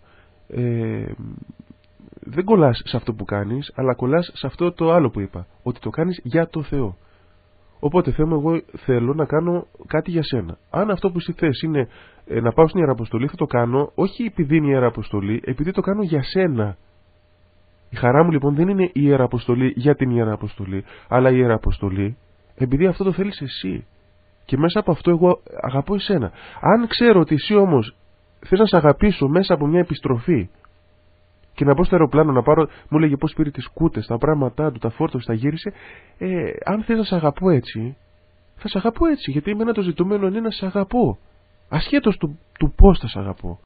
δεν κολλάς σε αυτό που κάνεις, αλλά κολλάς σε αυτό το άλλο που είπα, ότι το κάνεις για το Θεό. Οπότε εγώ θέλω να κάνω κάτι για σένα. Αν αυτό που εσύ θες είναι να πάω στην Ιεραποστολή, θα το κάνω όχι επειδή είναι η Ιεραποστολή, επειδή το κάνω για σένα. Η χαρά μου λοιπόν δεν είναι η Ιεραποστολή για την Ιεραποστολή, αλλά η Ιεραποστολή επειδή αυτό το θέλεις εσύ. Και μέσα από αυτό εγώ αγαπώ εσένα. Αν ξέρω ότι εσύ όμως θες να σε αγαπήσω μέσα από μια επιστροφή και να μπω στο αεροπλάνο να πάρω, μου λέγε πως πήρε τις κούτες, τα πράγματά του, τα φόρτωσε, τα γύρισε. Αν θες να σε αγαπώ έτσι, θα σε αγαπώ έτσι, γιατί εμένα το ζητούμενο είναι να σε αγαπώ, ασχέτως του πώς θα σε αγαπώ.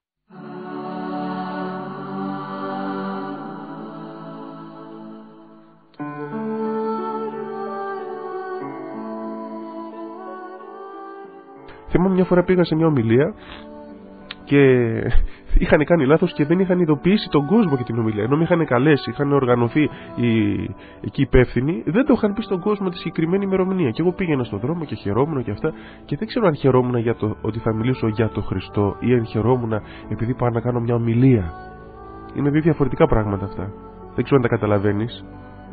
Θυμάμαι μια φορά πήγα σε μια ομιλία και είχαν κάνει λάθος και δεν είχαν ειδοποιήσει τον κόσμο για την ομιλία. Ενώ με είχαν καλέσει, είχαν οργανωθεί εκεί υπεύθυνοι, δεν το είχαν πει στον κόσμο τη συγκεκριμένη ημερομηνία. Και εγώ πήγαινα στον δρόμο και χαιρόμουν και αυτά. Και δεν ξέρω αν χαιρόμουν για ότι θα μιλήσω για τον Χριστό ή αν χαιρόμουν επειδή πάω να κάνω μια ομιλία. Είναι δύο διαφορετικά πράγματα αυτά. Δεν ξέρω αν τα καταλαβαίνεις.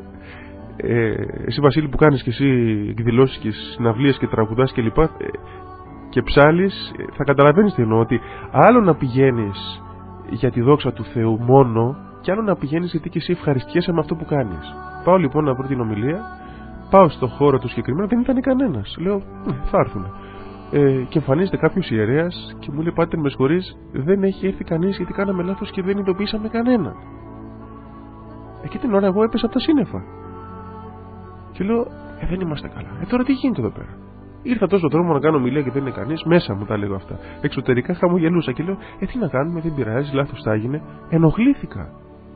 Εσύ, Βασίλη, που κάνεις και εσύ εκδηλώσεις και συναυλίες και τραγουδάς κλπ. Και ψάλεις, θα καταλαβαίνεις τι εννοώ, ότι άλλο να πηγαίνεις για τη δόξα του Θεού μόνο, και άλλο να πηγαίνεις γιατί και εσύ ευχαριστιέσαι με αυτό που κάνεις. Πάω λοιπόν να βρω την ομιλία, πάω στο χώρο του συγκεκριμένα, δεν ήταν κανένας. Λέω, θα έρθουν. Πάω στο χώρο του συγκεκριμένα, δεν ήταν κανένας. Λέω, θα έρθουν. Πάω στο χώρο του συγκεκριμένα, δεν ήταν κανένας. Λέω, θα έρθουν. Πάω στο χώρο του συγκεκριμένα, δεν ήταν κανένας. Λέω, θα έρθουν. Πάω στο χώρο του συγκεκριμένα, δεν ήταν κανένας. Λέω, θα έρθουν. και εμφανίζεται κάποιος ιερέας και μου λέει: Πάτερ, με συγχωρείς, δεν έχει έρθει κανείς γιατί κάναμε λάθος και δεν ειδοποιήσαμε κανένα. Εκείνη την ώρα εγώ έπεσα από τα σύννεφα. Και λέω: δεν είμαστε καλά. Τώρα τι γίνεται εδώ πέρα? Ήρθα τόσο δρόμο να κάνω ομιλία και δεν είναι κανείς. Μέσα μου τα λέγω αυτά. Εξωτερικά χαμογελούσα και λέω: τι να κάνουμε, δεν πειράζει, λάθος θα έγινε. Ενοχλήθηκα.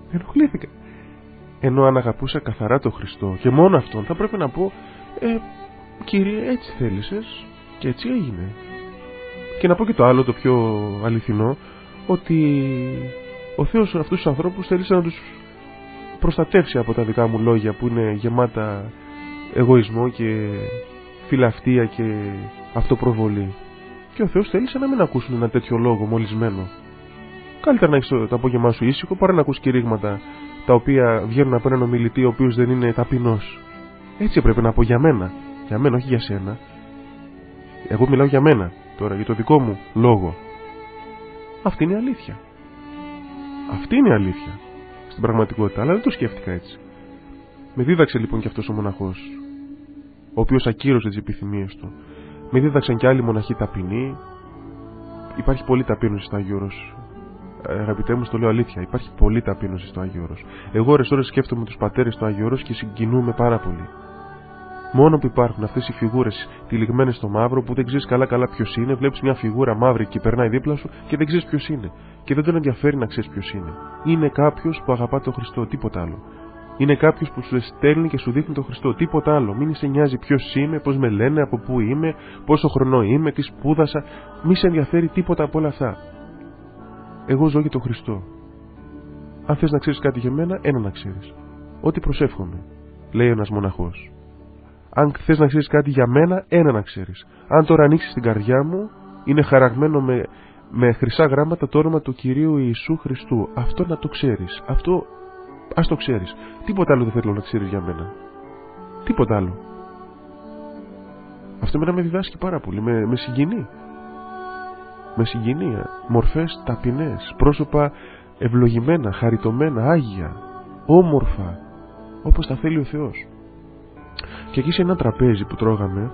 Ενώ αν αγαπούσα καθαρά τον Χριστό και μόνο αυτόν, θα πρέπει να πω: Κύριε, έτσι θέλησες και έτσι έγινε. Και να πω και το άλλο, το πιο αληθινό, ότι ο Θεός αυτούς τους ανθρώπους θέλησε να τους προστατεύσει από τα δικά μου λόγια που είναι γεμάτα εγωισμό και φιλαυτία και αυτοπροβολή. Και ο Θεός θέλησε να μην ακούσουν ένα τέτοιο λόγο μολυσμένο. Καλύτερα να έχεις το απόγευμά σου ήσυχο παρά να ακούς κηρύγματα τα οποία βγαίνουν από έναν ομιλητή ο οποίος δεν είναι ταπεινός. Έτσι έπρεπε να πω για μένα. Για μένα, όχι για σένα. Εγώ μιλάω για μένα τώρα, για το δικό μου λόγο. Αυτή είναι η αλήθεια. Αυτή είναι η αλήθεια στην πραγματικότητα, αλλά δεν το σκέφτηκα έτσι. Με δίδαξε λοιπόν και αυτός ο μοναχός, ο οποίος ακύρωσε τις επιθυμίες του. Με δίδαξαν και άλλοι μοναχοί ταπεινοί. Υπάρχει πολλή ταπείνωση στο Άγιο Όρος. Αγαπητέ μου, στο λέω αλήθεια. Υπάρχει πολλή ταπείνωση στο Άγιο Όρος. Εγώ ώρες σκέφτομαι τους πατέρες στο Άγιο Όρος και συγκινούμε πάρα πολύ. Μόνο που υπάρχουν αυτές οι φιγούρες τυλιγμένες στο μαύρο που δεν ξέρεις καλά ποιος είναι, βλέπεις μια φιγούρα μαύρη και περνάει δίπλα σου και δεν ξέρεις ποιος είναι. Και δεν τον ενδιαφέρει να ξέρεις ποιος είναι. Είναι κάποιος που αγαπά τον Χριστό, τίποτα άλλο. Είναι κάποιος που σου στέλνει και σου δείχνει τον Χριστό, τίποτα άλλο. Μην σε νοιάζει ποιος είμαι, πώς με λένε, από πού είμαι, πόσο χρονό είμαι, τι σπούδασα. Μη σε ενδιαφέρει τίποτα από όλα αυτά. Εγώ ζω για τον Χριστό. Αν θες να ξέρεις κάτι για μένα, ένα να ξέρεις. Ότι προσεύχομαι, λέει ένας μοναχός. Αν θες να ξέρεις κάτι για μένα, ένα να ξέρεις. Αν τώρα ανοίξεις την καρδιά μου, είναι χαραγμένο με χρυσά γράμματα το όνομα του Κυρίου Ιησού Χριστού. Αυτό να το ξέρεις. Αυτό ας το ξέρεις. Τίποτα άλλο δεν θέλω να ξέρεις για μένα. Τίποτα άλλο. Αυτό εμένα με διδάσκει πάρα πολύ. Με συγκινεί. Με συγκινεί. Μορφές ταπεινές. Πρόσωπα ευλογημένα, χαριτωμένα, άγια, όμορφα, όπως τα θέλει ο Θεός. Και εκεί σε ένα τραπέζι που τρώγαμε,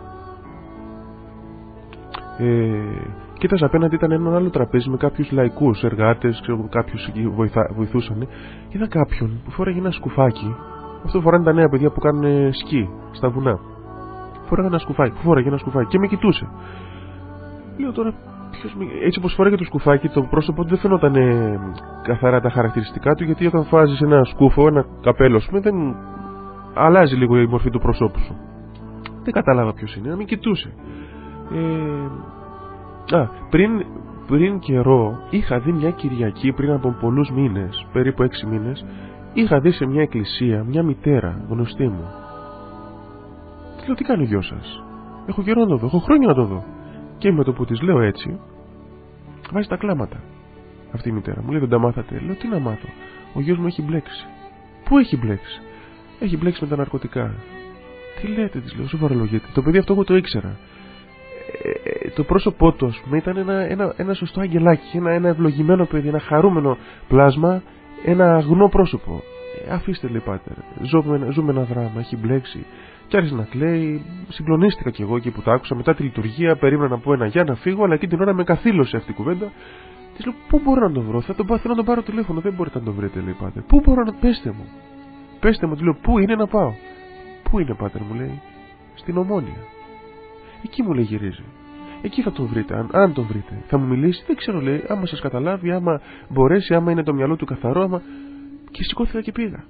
κοίταζα απέναντι, ήταν ένα άλλο τραπέζι με κάποιους λαϊκούς εργάτες, ξέρω, κάποιους εκεί βοηθούσαν. Είδα κάποιον που φόραγε ένα σκουφάκι. Αυτό φοράνε τα νέα παιδιά που κάνουν σκι στα βουνά. Φόραγε ένα σκουφάκι και με κοιτούσε. Λέω τώρα, έτσι όπως φόραγε το σκουφάκι, το πρόσωπο του δεν φαινόταν καθαρά τα χαρακτηριστικά του, γιατί όταν βάζεις ένα σκούφο, ένα καπέλο, ας πούμε, δεν αλλάζει λίγο η μορφή του προσώπου σου. Δεν κατάλαβα ποιος είναι, να μην κοιτούσε. Πριν καιρό είχα δει μια Κυριακή, πριν από πολλούς μήνες, περίπου 6 μήνες, είχα δει σε μια εκκλησία μια μητέρα γνωστή μου. Της λέω, τι κάνει ο γιος σας? Έχω καιρό να το δω, έχω χρόνια να το δω. Και με το που της λέω έτσι, βάζει τα κλάματα αυτή η μητέρα. Μου λέει, δεν τα μάθατε? Λέω, τι να μάθω? Ο γιος μου έχει μπλέξει. Πού έχει μπλέξει? Έχει μπλέξει με τα ναρκωτικά. Τι λέτε? Της λέω, σοβαρολογείτε. Το παιδί αυτό εγώ το ήξερα. Το πρόσωπό του, ας πούμε, ήταν ένα σωστό αγγελάκι, ένα ευλογημένο παιδί, ένα χαρούμενο πλάσμα, ένα αγνό πρόσωπο. Αφήστε, λέει, πάτερ, ζούμε ένα δράμα, έχει μπλέξει. Και άρχισε να κλαίει. Συγκλονίστηκα κι εγώ εκεί που το άκουσα. Μετά τη λειτουργία περίμενα να πω ένα γεια, να φύγω, αλλά εκείνη την ώρα με καθήλωσε αυτή η κουβέντα. Της λέω, πού μπορώ να τον βρω? Θέλω να τον πάρω τηλέφωνο. Δεν μπορείτε να τον βρείτε, λέει, πάτερ. Πού μπορώ να. Πέστε μου, του λέω, πού είναι να πάω? Πού είναι, πάτερ? Μου λέει, στην Ομόνια. Εκεί, μου λέει, γυρίζει. Εκεί θα τον βρείτε, αν τον βρείτε. Θα μου μιλήσει, δεν ξέρω, λέει, άμα σας καταλάβει, άμα μπορέσει, άμα είναι το μυαλό του καθαρό, άμα. Και σηκώθηκα και πήγα.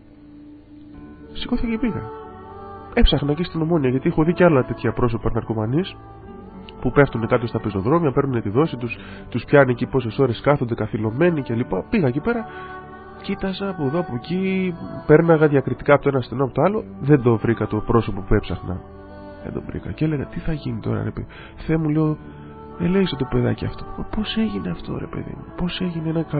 Έψαχνα και στην Ομόνια, γιατί έχω δει και άλλα τέτοια πρόσωπα ναρκωμανείς που πέφτουν κάτω στα πεζοδρόμια, παίρνουν τη δόση τους πιάνει εκεί πόσες ώρες κάθονται καθυλωμένοι κλπ. Πήγα εκεί πέρα, κοίταζα από εδώ από εκεί, πέρναγα διακριτικά από το ένα στενό από το άλλο, δεν το βρήκα το πρόσωπο που έψαχνα. Δεν το βρήκα. Και έλεγα, τι θα γίνει τώρα, ρε παιδί? Θεέ μου, λέω, ελέησε το παιδάκι αυτό. Πώς έγινε αυτό, ρε παιδί μου? Πώς έγινε ένα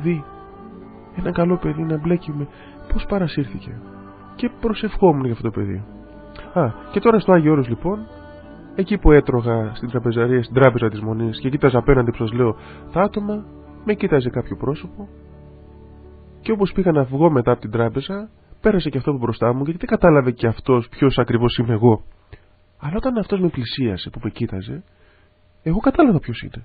καλό παιδί να μπλέκει με. Πώς παρασύρθηκε? Και προσευχόμουν για αυτό το παιδί. Και τώρα στο Άγιο Όρος, λοιπόν, εκεί που έτρωγα στην τραπεζαρία, στην τράπεζα της Μονής, και κοίταζα απέναντι που σας λέω τα άτομα, με κοίταζε κάποιο πρόσωπο. Και όπως πήγα να βγω μετά από την τράπεζα, πέρασε και αυτό που μπροστά μου, γιατί δεν κατάλαβε και αυτός ποιος ακριβώς είμαι εγώ. Αλλά όταν αυτός με πλησίασε, που με κοίταζε, Εγώ κατάλαβα ποιος είναι.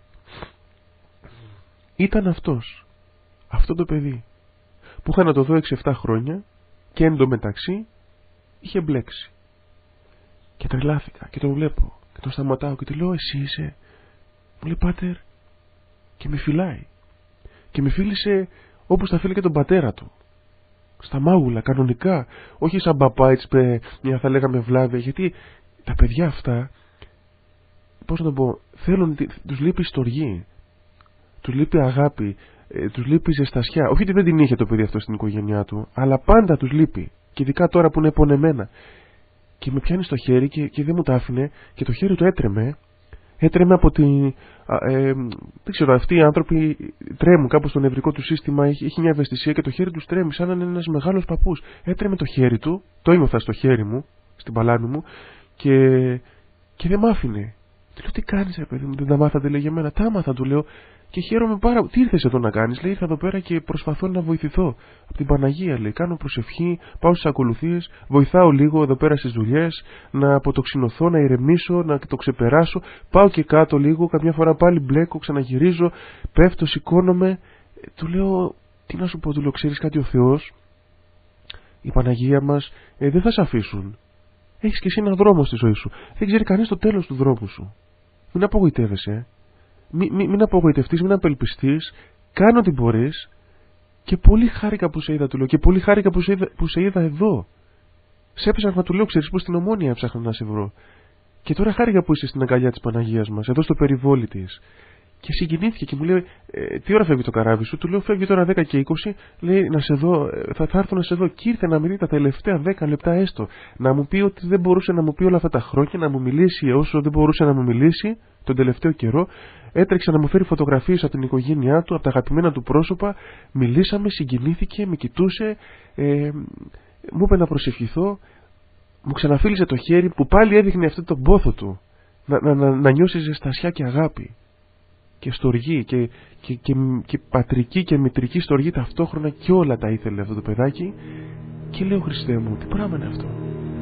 Ήταν αυτός. Αυτό το παιδί. Που είχα να το δω 6-7 χρόνια και εντωμεταξύ είχε μπλέξει. Και τρελάθηκα και τον βλέπω και τον σταματάω και του λέω εσύ είσαι? Μου λέει πάτερ, και με φυλάει. Και με φίλησε όπως τα φίλε και τον πατέρα του. Στα μάγουλα, κανονικά. Όχι σαν παπά, έτσι μια θα λέγαμε βλάβη. Γιατί τα παιδιά αυτά, πώς να το πω, τους λείπει στοργή. Τους λείπει αγάπη. Τους λείπει ζεστασιά. Όχι ότι δεν την είχε το παιδί αυτό στην οικογένειά του, αλλά πάντα τους λείπει. Και ειδικά τώρα που είναι πονεμένα. Και με πιάνει στο χέρι και δεν μου τα άφηνε και το χέρι του έτρεμε. Έτρεμε από τη. Δεν ξέρω, αυτοί οι άνθρωποι τρέμουν κάπου στο νευρικό του σύστημα, έχει μια ευαισθησία και το χέρι του τρέμει, σαν να είναι ένας μεγάλος παππούς. Έτρεμε το χέρι του, το ένιωθα στο χέρι μου, στην παλάμη μου, και δεν μ' άφηνε. Του λέω, τι κάνεις, παιδί μου, δεν τα μάθατε, λέει, για μένα? Τα άμαθα, του λέω, και χαίρομαι πάρα πολύ. Τι ήρθες εδώ να κάνεις? Λέει, ήρθα εδώ πέρα και προσπαθώ να βοηθηθώ. Από την Παναγία, λέει, κάνω προσευχή, πάω στις ακολουθίες, βοηθάω λίγο εδώ πέρα στις δουλειές, να αποτοξινωθώ, να ηρεμήσω, να το ξεπεράσω. Πάω και κάτω λίγο, καμιά φορά πάλι μπλέκω, ξαναγυρίζω, πέφτω, σηκώνομαι. Του λέω, τι να σου πω, του λέω, ξέρεις κάτι, ο Θεός, η Παναγία μας, δεν θα σε αφήσουν. Έχεις και εσύ έναν δρόμο στη ζωή σου. Δεν ξέρει κανείς το τέλος του δρόμου σου. Μην απογοητεύεσαι. Μην απογοητευτείς, μην απελπιστείς. Κάνε ό,τι μπορείς. Και πολύ χάρηκα που σε είδα, του λέω. Και πολύ χάρηκα που σε είδα εδώ. Σε έψαχνα, του λέω, ξέρεις που στην Ομόνια έψαχνα να σε βρω. Και τώρα χάρηκα που είσαι στην αγκαλιά της Παναγίας μας, εδώ στο περιβόλι της. Και συγκινήθηκε και μου λέει, τι ώρα φεύγει το καράβι σου? Του λέω, φεύγει τώρα 10 και 20. Λέει, να σε δω, θα έρθω να σε δω. Και ήρθε να με δει τα τελευταία 10 λεπτά έστω. Να μου πει ότι δεν μπορούσε να μου πει όλα αυτά τα χρόνια, να μου μιλήσει όσο δεν μπορούσε να μου μιλήσει τον τελευταίο καιρό. Έτρεξε να μου φέρει φωτογραφίες από την οικογένειά του, από τα αγαπημένα του πρόσωπα. Μιλήσαμε, συγκινήθηκε, με κοιτούσε, μου είπε να προσευχηθώ. Μου ξαναφίλησε το χέρι που πάλι έδειχνε αυτό τον πόθο του. Να νιώσει ζεστασιά και αγάπη. Και στοργή και πατρική και μητρική στοργή ταυτόχρονα, και όλα τα ήθελε αυτό το παιδάκι. Και λέω, Χριστέ μου, τι πράγμα είναι αυτό?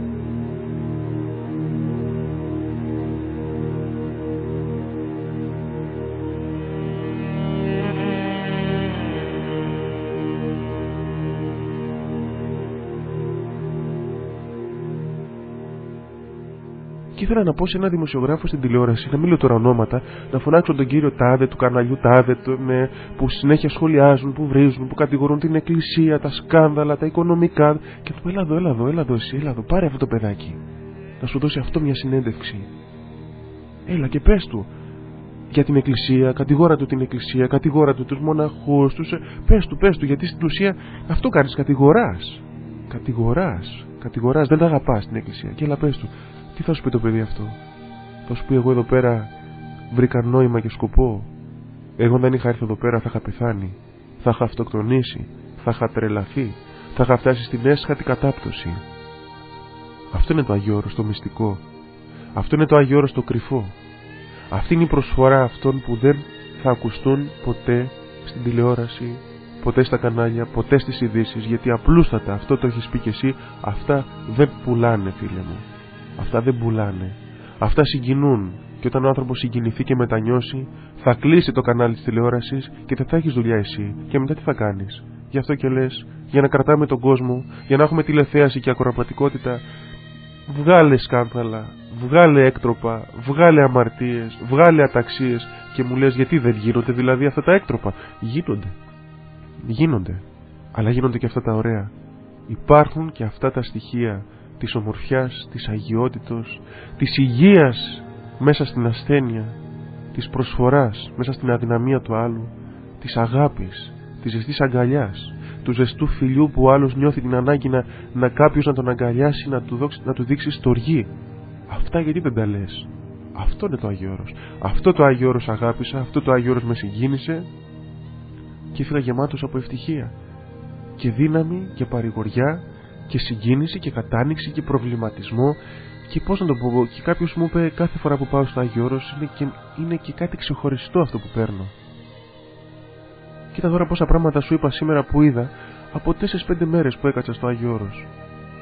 Και ήθελα να πω σε έναν δημοσιογράφο στην τηλεόραση, να μην λέω τώρα ονόματα, να φωνάξω τον κύριο τάδε του καναλιού τάδε, που συνέχεια σχολιάζουν, που βρίζουν, που κατηγορούν την εκκλησία, τα σκάνδαλα, τα οικονομικά. Και του πω, έλα εδώ, πάρε αυτό το παιδάκι. Να σου δώσει αυτό μια συνέντευξη. Έλα και πες του για την εκκλησία, κατηγόρα του την εκκλησία, κατηγόρα του τους μοναχούς τους. Πες του, γιατί στην ουσία αυτό κάνεις, κατηγοράς, δεν αγαπάς την εκκλησία. Και έλα πες του. Τι θα σου πει το παιδί αυτό? Θα σου πει, εγώ εδώ πέρα βρήκα νόημα και σκοπό. Εγώ δεν είχα έρθει εδώ πέρα, θα είχα πεθάνει, θα είχα αυτοκτονήσει, θα είχα τρελαθεί, θα είχα φτάσει στην έσχατη κατάπτωση. Αυτό είναι το αγιώρωστο μυστικό. Αυτό είναι το αγιώρωστο κρυφό. Αυτή είναι η προσφορά αυτών που δεν θα ακουστούν ποτέ στην τηλεόραση, ποτέ στα κανάλια, ποτέ στις ειδήσεις. Γιατί απλούστατα, αυτό το έχεις πει κι εσύ, αυτά δεν πουλάνε, φίλε μου. Αυτά δεν πουλάνε. Αυτά συγκινούν. Και όταν ο άνθρωπος συγκινηθεί και μετανιώσει, θα κλείσει το κανάλι της τηλεόρασης και δεν θα έχεις δουλειά εσύ. Και μετά τι θα κάνεις? Γι' αυτό και λες, για να κρατάμε τον κόσμο, για να έχουμε τηλεθέαση και ακροαματικότητα, βγάλε σκάνδαλα, βγάλε έκτροπα, βγάλε αμαρτίες, βγάλε αταξίες. Και μου λες, γιατί δεν γίνονται δηλαδή αυτά τα έκτροπα? Γίνονται. Αλλά γίνονται και αυτά τα ωραία. Υπάρχουν και αυτά τα στοιχεία της ομορφιάς, της αγιότητος, της υγείας μέσα στην ασθένεια, της προσφοράς μέσα στην αδυναμία του άλλου, της αγάπης, της ζεστής αγκαλιάς, του ζεστού φιλιού που ο άλλος νιώθει την ανάγκη να κάποιος να τον αγκαλιάσει, να του δείξει στοργή. Αυτά γιατί δεν τα λες? Αυτό είναι το Άγιο Όρος. Αυτό το Άγιο Όρος αγάπησα, αυτό το Άγιο Όρος με συγκίνησε και έφυγα γεμάτος από ευτυχία και δύναμη και παρηγοριά και συγκίνηση και κατάνοιξη και προβληματισμό. Και πώς να το πω, και κάποιος μου είπε, κάθε φορά που πάω στο Άγιο Όρος είναι και κάτι ξεχωριστό αυτό που παίρνω. Κοίτα τώρα πόσα πράγματα σου είπα σήμερα που είδα από 4-5 μέρες που έκατσα στο Άγιο Όρος.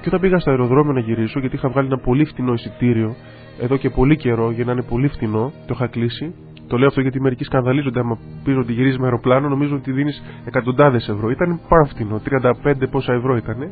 Και όταν πήγα στο αεροδρόμιο να γυρίσω, γιατί είχα βγάλει ένα πολύ φτηνό εισιτήριο εδώ και πολύ καιρό για να είναι πολύ φτηνό, το είχα κλείσει. Το λέω αυτό γιατί μερικοί σκανδαλίζονται. Άμα πει ότι γυρίζει με αεροπλάνο, νομίζω ότι δίνει εκατοντάδες ευρώ. Ήταν πάρα φτηνό, 35 πόσα ευρώ ήταν.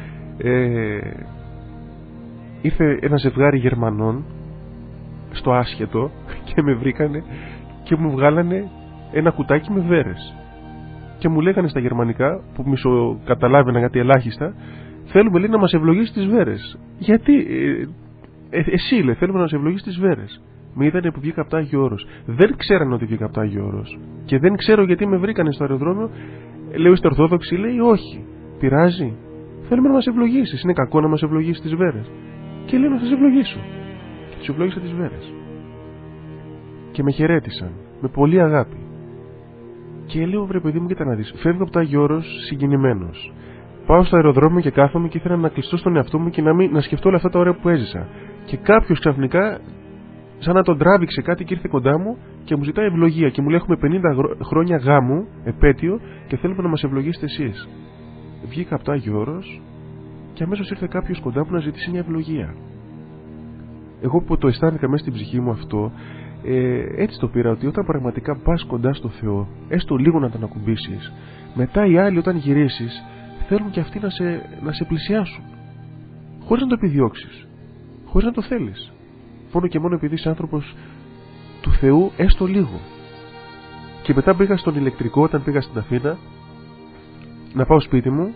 Ήρθε ένα ζευγάρι Γερμανών στο άσχετο και με βρήκανε και μου βγάλανε ένα κουτάκι με βέρες. Και μου λέγανε στα γερμανικά, που μισοκαταλάβαινα γιατί ελάχιστα, θέλουμε, λέει, να μας ευλογήσει τις βέρες. Γιατί, εσύ, λέει, θέλουμε να σε ευλογήσει τις βέρες. Με είδανε που βγήκα από το Άγιο Όρος. Δεν ξέρανε ότι βγήκα από το Άγιο Όρος. Και δεν ξέρω γιατί με βρήκανε στο αεροδρόμιο. Λέω, είστε Ορθόδοξοι? Λέει, όχι. Πειράζει? Θέλουμε να μας ευλογήσεις. Είναι κακό να μας ευλογήσει τις βέρες? Και λέω, να σας ευλογήσω. Και τους ευλόγησα τις βέρες. Και με χαιρέτησαν με πολύ αγάπη. Και λέω, βρε παιδί μου, κοίτα να δεις. Φεύγω από το Άγιο Όρος συγκινημένος. Πάω στο αεροδρόμιο και κάθομαι και ήθελα να κλειστώ στον εαυτό μου και να σκεφτώ όλα αυτά τα ωραία που έζησα. Και κάποιος ξαφνικά, σαν να τον τράβηξε κάτι και ήρθε κοντά μου και μου ζητάει ευλογία. Και μου λέει, έχουμε 50 χρόνια γάμου, επέτειο, και θέλουμε να μας ευλογήσετε εσείς. Βγήκα από το Άγιο Όρος και αμέσως ήρθε κάποιος κοντά μου να ζητήσει μια ευλογία. Εγώ που το αισθάνθηκα μέσα στην ψυχή μου αυτό, έτσι το πήρα, ότι όταν πραγματικά πας κοντά στο Θεό, έστω λίγο να τον ακουμπήσεις, μετά οι άλλοι όταν γυρίσεις θέλουν και αυτοί να σε πλησιάσουν, χωρίς να το επιδιώξεις, χωρίς να το θέλεις, μόνο και μόνο επειδή είσαι άνθρωπος του Θεού, έστω λίγο. Και μετά πήγα στον ηλεκτρικό, όταν πήγα στην Αθήνα να πάω σπίτι μου,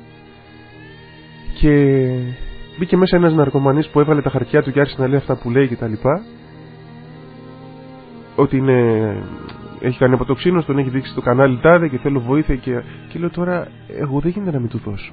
και μπήκε μέσα ένας ναρκωμανής που έβαλε τα χαρτιά του και άρχισε να λέει αυτά που λέει και τα λοιπά, ότι έχει κάνει αποτοξίνωση, τον έχει δείξει στο κανάλι τάδε και θέλω βοήθεια, και λέω, τώρα εγώ δεν γίνεται να μην του δώσω.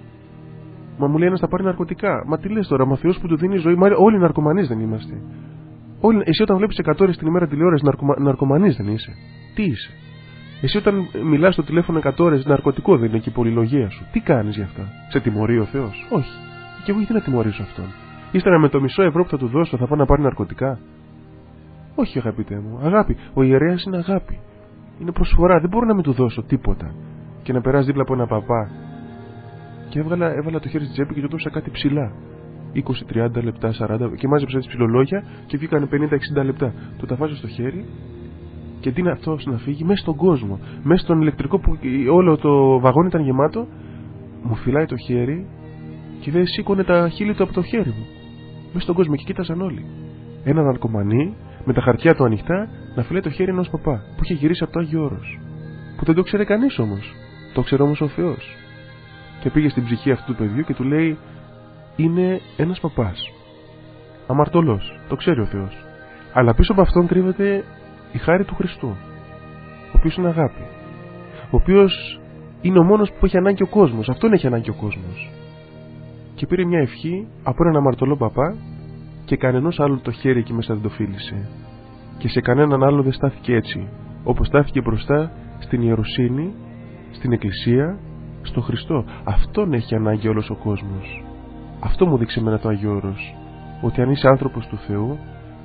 Μα μου λέει ένας θα πάρει ναρκωτικά. Μα τι λες τώρα, μα Θεός που του δίνει ζωή? Μα όλοι ναρκωμανείς δεν είμαστε? Εσύ όταν βλέπεις 100 ώρες την ημέρα τηλεόραση, ναρκωμανείς δεν είσαι? Τι είσαι? Εσύ όταν μιλάς στο τηλέφωνο 100 ώρες, ναρκωτικό δεν είναι και η πολυλογία σου? Τι κάνεις γι' αυτά? Σε τιμωρεί ο Θεός? Όχι. Και εγώ γιατί να τιμωρήσω αυτόν? Ύστερα με το μισό ευρώ που θα του δώσω θα πάω να πάρει ναρκωτικά? Όχι, αγαπητέ μου. Αγάπη. Ο ιερέας είναι αγάπη. Είναι προσφορά. Δεν μπορώ να μην του δώσω τίποτα και να περάσει δίπλα από ένα παπά. Και έβαλα το χέρι στη τσέπη και του δώσα κάτι ψηλά. 20-30 λεπτά, 40, και μάζεψα τις ψιλολόγια και βγήκαν 50-60 λεπτά. Το τα βάζω στο χέρι και αντί αυτό να φύγει μέσα στον κόσμο, μέσα στον ηλεκτρικό που όλο το βαγόνι ήταν γεμάτο, μου φυλάει το χέρι και δεν σήκωνε τα χείλη του από το χέρι μου. Μέσα στον κόσμο και κοίταζαν όλοι. Ένα ναρκωμανί με τα χαρτιά του ανοιχτά να φυλάει το χέρι ενός παπά που είχε γυρίσει από το Άγιο Όρος. Που δεν το ξέρε κανείς όμως. Το ξέρε όμως ο Θεός. Και πήγε στην ψυχή αυτού του παιδιού και του λέει: είναι ένας παπάς. Αμαρτωλός. Το ξέρει ο Θεός. Αλλά πίσω από αυτόν κρύβεται η χάρη του Χριστού, ο οποίος είναι αγάπη. Ο οποίος είναι ο μόνος που έχει ανάγκη ο κόσμος. Αυτόν έχει ανάγκη ο κόσμος. Και πήρε μια ευχή από έναν αμαρτωλό παπά και κανενός άλλου το χέρι εκεί μέσα δεν το φίλησε. Και σε κανέναν άλλο δεν στάθηκε έτσι, όπως στάθηκε μπροστά στην ιεροσύνη, στην Εκκλησία, στο Χριστό. Αυτόν έχει ανάγκη όλος ο κόσμος. Αυτό μου δείξε εμένα το Άγιο Όρος. Ότι αν είσαι άνθρωπος του Θεού,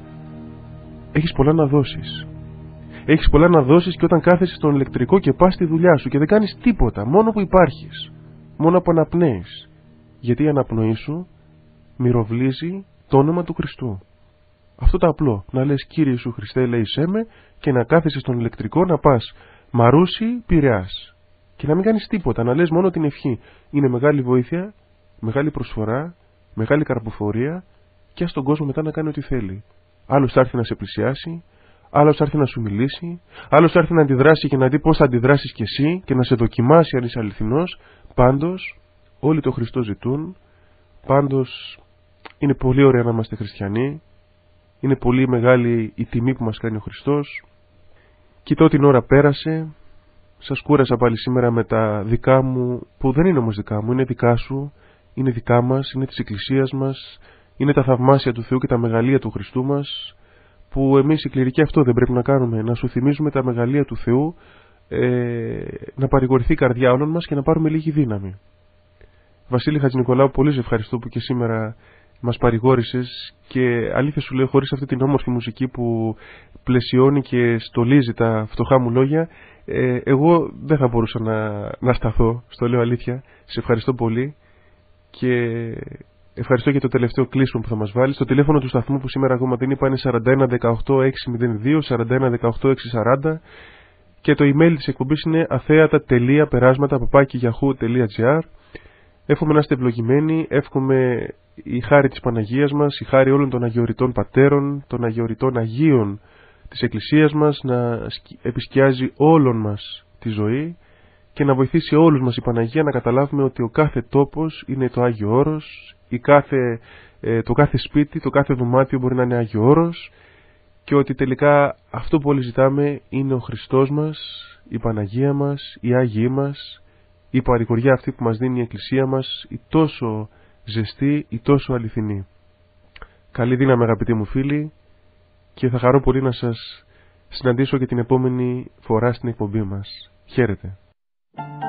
έχεις πολλά να δώσεις. Έχεις πολλά να δώσεις και όταν κάθεσαι στον ηλεκτρικό και πας στη δουλειά σου και δεν κάνεις τίποτα, μόνο που υπάρχεις, μόνο που αναπνέεις. Γιατί η αναπνοή σου μυροβλίζει το όνομα του Χριστού. Αυτό το απλό. Να λες Κύριε Ιησού Χριστέ, ελέησέ με, και να κάθεσαι στον ηλεκτρικό να πας Μαρούσι, Πειραιάς. Και να μην κάνεις τίποτα, να λες μόνο την ευχή. Είναι μεγάλη βοήθεια, μεγάλη προσφορά, μεγάλη καρποφορία, και ας τον κόσμο μετά να κάνει ό,τι θέλει. Άλλος θα έρθει να σε πλησιάσει, άλλος θα έρθει να σου μιλήσει, άλλος θα έρθει να αντιδράσει και να δει πώς θα αντιδράσεις κι εσύ και να σε δοκιμάσει αν είσαι αληθινός. Πάντως, όλοι το Χριστό ζητούν. Πάντως, είναι πολύ ωραία να είμαστε χριστιανοί. Είναι πολύ μεγάλη η τιμή που μας κάνει ο Χριστός. Κοιτώ την ώρα πέρασε. Σας κούρασα πάλι σήμερα με τα δικά μου, που δεν είναι όμως δικά μου, είναι δικά σου, είναι δικά μας, είναι της Εκκλησίας μας, είναι τα θαυμάσια του Θεού και τα μεγαλεία του Χριστού μας, που εμείς οι κληρικοί αυτό δεν πρέπει να κάνουμε, να σου θυμίζουμε τα μεγαλεία του Θεού, να παρηγορηθεί η καρδιά όλων μας και να πάρουμε λίγη δύναμη. Βασίλη Χατζηνικολάου, πολύ σε ευχαριστώ που και σήμερα μας παρηγόρησες, και αλήθεια σου λέω, χωρίς αυτή την όμορφη μουσική που πλαισιώνει και στολίζει τα φτωχά μου λόγια, εγώ δεν θα μπορούσα να σταθώ, στο λέω αλήθεια. Σε ευχαριστώ πολύ και Ευχαριστώ για το τελευταίο κλείσιμο που θα μας βάλεις. Το τηλέφωνο του σταθμού που σήμερα ακόμα δεν είπα είναι 4118-602, 4118-640 και το email της εκπομπής είναι atheata.perasmata@yahoo.gr. Εύχομαι να είστε ευλογημένοι, εύχομαι η χάρη της Παναγίας μας, η χάρη όλων των αγιοριτών πατέρων, των αγιοριτών Αγίων της Εκκλησίας μας να επισκιάζει όλων μας τη ζωή και να βοηθήσει όλους μας η Παναγία να καταλάβουμε ότι ο κάθε τόπος είναι το Άγιο Όρος, το κάθε σπίτι, το κάθε δωμάτιο μπορεί να είναι Άγιο Όρος και ότι τελικά αυτό που όλοι ζητάμε είναι ο Χριστός μας, η Παναγία μας, οι Άγιοι μας, η παρηγοριά αυτή που μας δίνει η Εκκλησία μας, η τόσο ζεστή, η τόσο αληθινή. Καλή δύναμη αγαπητοί μου φίλοι και θα χαρώ πολύ να σας συναντήσω και την επόμενη φορά στην εκπομπή μας. Χαίρετε.